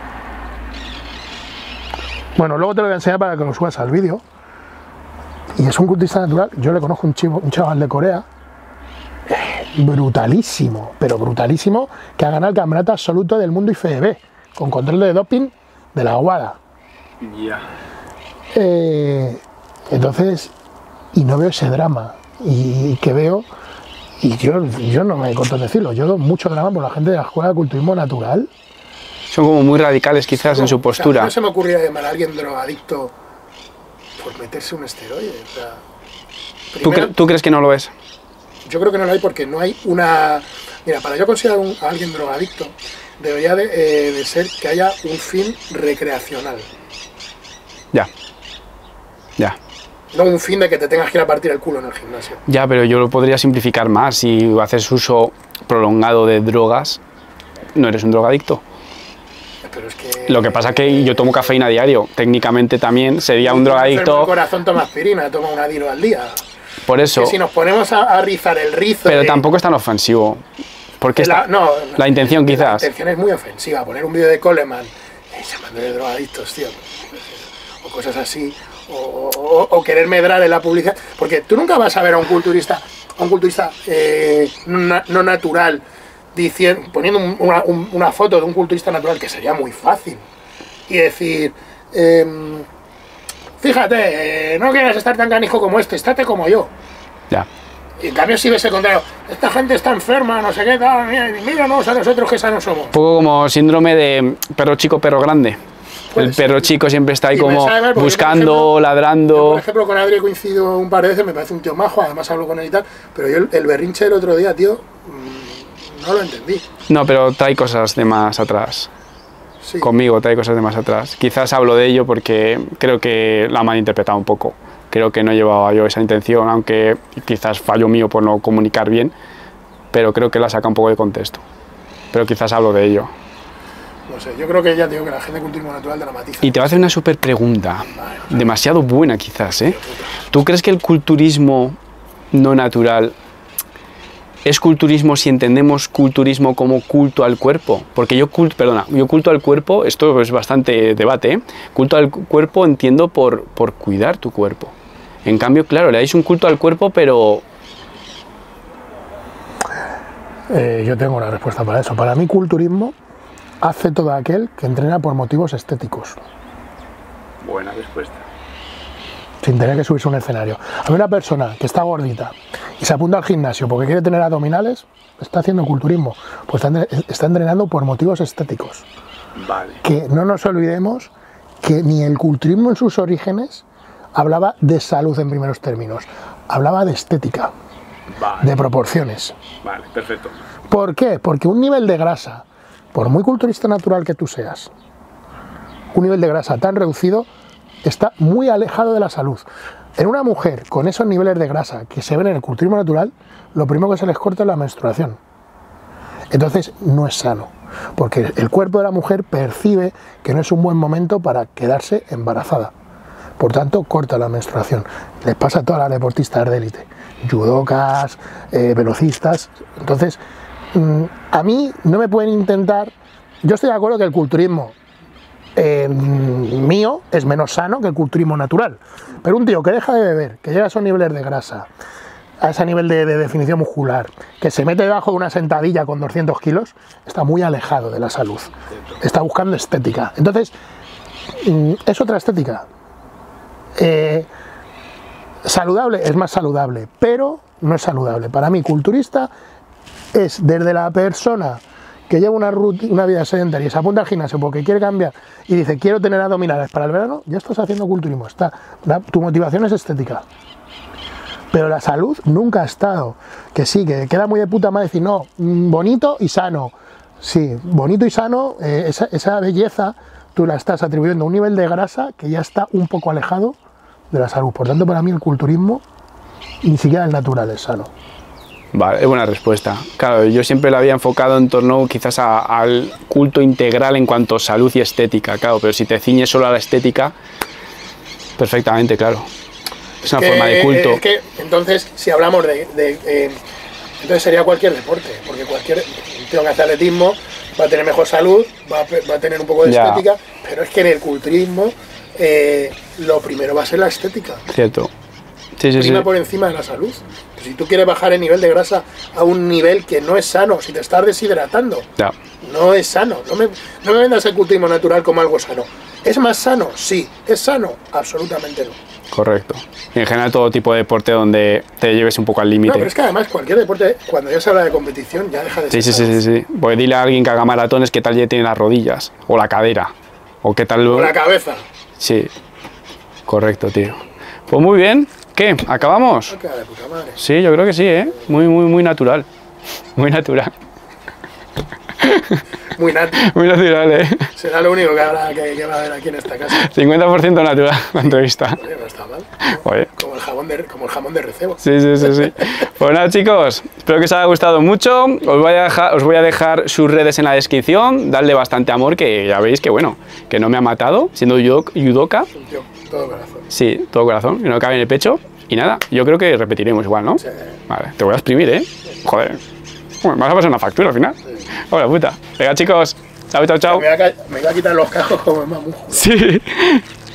S2: Bueno, luego te lo voy a enseñar para que lo subas al vídeo. Y es un culturista natural. Yo le conozco un, chivo, un chaval de Corea. Eh, brutalísimo, pero brutalísimo, que ha ganado el campeonato absoluto del mundo I F B B, con control de doping de la Aguada.
S1: Ya. Yeah.
S2: Eh, entonces, y no veo ese drama. Y, y que veo... Y yo, yo no me corto en decirlo, yo doy mucho drama por la gente de la escuela de culturismo natural.
S1: Son como muy radicales quizás no, en su postura.
S2: O sea, no se me ocurría llamar a alguien drogadicto por meterse un esteroide. O sea,
S1: primero, ¿Tú, cre ¿Tú crees que no lo es?
S2: Yo creo que no lo hay porque no hay una... Mira, para yo considerar un, a alguien drogadicto, debería de, eh, de ser que haya un fin recreacional.
S1: Ya, ya.
S2: No un fin de que te tengas que ir a partir el culo en el gimnasio.
S1: Ya, pero yo lo podría simplificar más. Si haces uso prolongado de drogas, no eres un drogadicto.
S2: Pero es que...
S1: Lo que pasa es que yo tomo cafeína a diario. Técnicamente también sería un drogadicto...
S2: El corazón toma aspirina, toma una dilo al día.
S1: Por eso...
S2: Que si nos ponemos a, a rizar el rizo...
S1: Pero
S2: de...
S1: tampoco es tan ofensivo. Porque
S2: la, no,
S1: la intención
S2: la,
S1: quizás.
S2: La intención es muy ofensiva. Poner un vídeo de Coleman eh, llamándole drogadictos, tío, o cosas así, o, o, o querer medrar en la publicidad, porque tú nunca vas a ver a un culturista, a un culturista eh, no, no natural, diciendo, poniendo un, una, un, una foto de un culturista natural, que sería muy fácil, y decir, eh, fíjate, eh, no quieras estar tan canijo como este, estate como yo.
S1: Ya.
S2: Y en cambio si ves el contrario, esta gente está enferma, no sé qué, tal, míranos a nosotros que sanos somos.
S1: Un poco como síndrome de perro chico, perro grande. El perro chico siempre está ahí como buscando, ejemplo, ladrando.
S2: Yo, por ejemplo, con Adri he coincidido un par de veces, me parece un tío majo, además hablo con él y tal, pero yo el, el berrinche del otro día, tío, mmm, no lo entendí.
S1: No, pero trae cosas de más atrás. Sí. Conmigo trae cosas de más atrás. Quizás hablo de ello porque creo que la han malinterpretado un poco. Creo que no llevaba yo esa intención, aunque quizás fallo mío por no comunicar bien, pero creo que la saca un poco de contexto. Pero quizás hablo de ello.
S2: No sé, yo creo que ya digo que la gente de culturismo natural dramatiza.
S1: Y te voy a hacer una súper pregunta, demasiado buena quizás, ¿eh? ¿Tú crees que el culturismo no natural es culturismo si entendemos culturismo como culto al cuerpo? Porque yo culto, perdona, yo culto al cuerpo, esto es bastante debate, ¿eh? Culto al cuerpo entiendo por, por cuidar tu cuerpo. En cambio, claro, le dais un culto al cuerpo, pero...
S2: Eh, yo tengo una respuesta para eso. Para mí, culturismo hace todo aquel que entrena por motivos estéticos.
S1: Buena respuesta.
S2: Sin tener que subirse a un escenario. A mí una persona que está gordita y se apunta al gimnasio porque quiere tener abdominales, está haciendo culturismo. Pues está, está entrenando por motivos estéticos.
S1: Vale.
S2: Que no nos olvidemos que ni el culturismo en sus orígenes hablaba de salud en primeros términos. Hablaba de estética, vale, de proporciones.
S1: Vale, perfecto.
S2: ¿Por qué? Porque un nivel de grasa, por muy culturista natural que tú seas, un nivel de grasa tan reducido está muy alejado de la salud. En una mujer con esos niveles de grasa que se ven en el culturismo natural, lo primero que se les corta es la menstruación. Entonces no es sano, porque el cuerpo de la mujer percibe que no es un buen momento para quedarse embarazada. Por tanto, corta la menstruación. Les pasa a todas las deportistas de élite, judocas, eh, velocistas. Entonces, mmm, a mí no me pueden intentar... Yo estoy de acuerdo que el culturismo eh, mío es menos sano que el culturismo natural. Pero un tío que deja de beber, que llega a esos niveles de grasa, a ese nivel de, de definición muscular, que se mete debajo de una sentadilla con doscientos kilos, está muy alejado de la salud. Está buscando estética. Entonces, mmm, es otra estética. Eh, saludable es más saludable, pero no es saludable. Para mí, culturista es desde la persona que lleva una, una vida sedentaria y se apunta al gimnasio porque quiere cambiar y dice quiero tener abdominales para el verano, ya estás haciendo culturismo. Está, la, tu motivación es estética. Pero la salud nunca ha estado. Que sí, que queda muy de puta madre decir no, bonito y sano. Sí, bonito y sano, eh, esa, esa belleza tú la estás atribuyendo a un nivel de grasa que ya está un poco alejado de la salud. Por tanto, para mí el culturismo, ni siquiera el natural es sano.
S1: Vale, es buena respuesta. Claro, yo siempre la había enfocado en torno quizás a, al culto integral en cuanto a salud y estética, claro, pero si te ciñes solo a la estética, perfectamente, claro. Es una
S2: que,
S1: forma de culto.
S2: Es que, entonces, si hablamos de... de eh, entonces sería cualquier deporte, porque cualquier tío que hace atletismo va a tener mejor salud, va a, va a tener un poco de ya. estética, pero es que en el culturismo eh, lo primero va a ser la estética.
S1: Cierto. Sí, sí,
S2: Prima
S1: sí.
S2: por encima de la salud. Si tú quieres bajar el nivel de grasa a un nivel que no es sano, si te estás deshidratando,
S1: ya.
S2: no es sano. No me, no me vendas el culturismo natural como algo sano. ¿Es más sano? Sí. ¿Es sano? Absolutamente no.
S1: Correcto. Y en general todo tipo de deporte donde te lleves un poco al límite.
S2: No, pero es que además cualquier deporte, cuando ya se habla de competición, ya deja de
S1: sí,
S2: ser
S1: sí, sí, sí, sí. Pues dile a alguien que haga maratones qué tal ya tiene las rodillas, o la cadera, o qué tal...
S2: O la cabeza.
S1: Sí. Correcto, tío. Pues muy bien. ¿Qué? ¿Acabamos?
S2: No queda de puta madre.
S1: Sí, yo creo que sí, ¿eh? Muy, muy, muy natural. Muy natural.
S2: Muy natural.
S1: Muy natural, ¿eh?
S2: Será lo único que, habrá, que, que va a haber aquí en esta casa.
S1: cincuenta por ciento natural la entrevista.
S2: Oye, no está mal.
S1: Oye.
S2: Como el jamón de, como el jamón de recebo.
S1: Sí, sí, sí, sí. Pues nada, chicos, espero que os haya gustado mucho. Os voy a dejar, os voy a dejar sus redes en la descripción. Dadle bastante amor, que ya veis que, bueno, que no me ha matado, siendo judoka.
S2: Yo, todo corazón.
S1: Sí, todo corazón, que no cabe en el pecho. Y nada, yo creo que repetiremos igual, ¿no?
S2: Sí.
S1: Vale, te voy a exprimir, ¿eh? Joder. Me vas a pasar una factura al final. Sí. Hola puta. Venga chicos. Chao, chao, chao.
S2: Me voy a, me voy a quitar los cascos como el mamujo.
S1: Sí.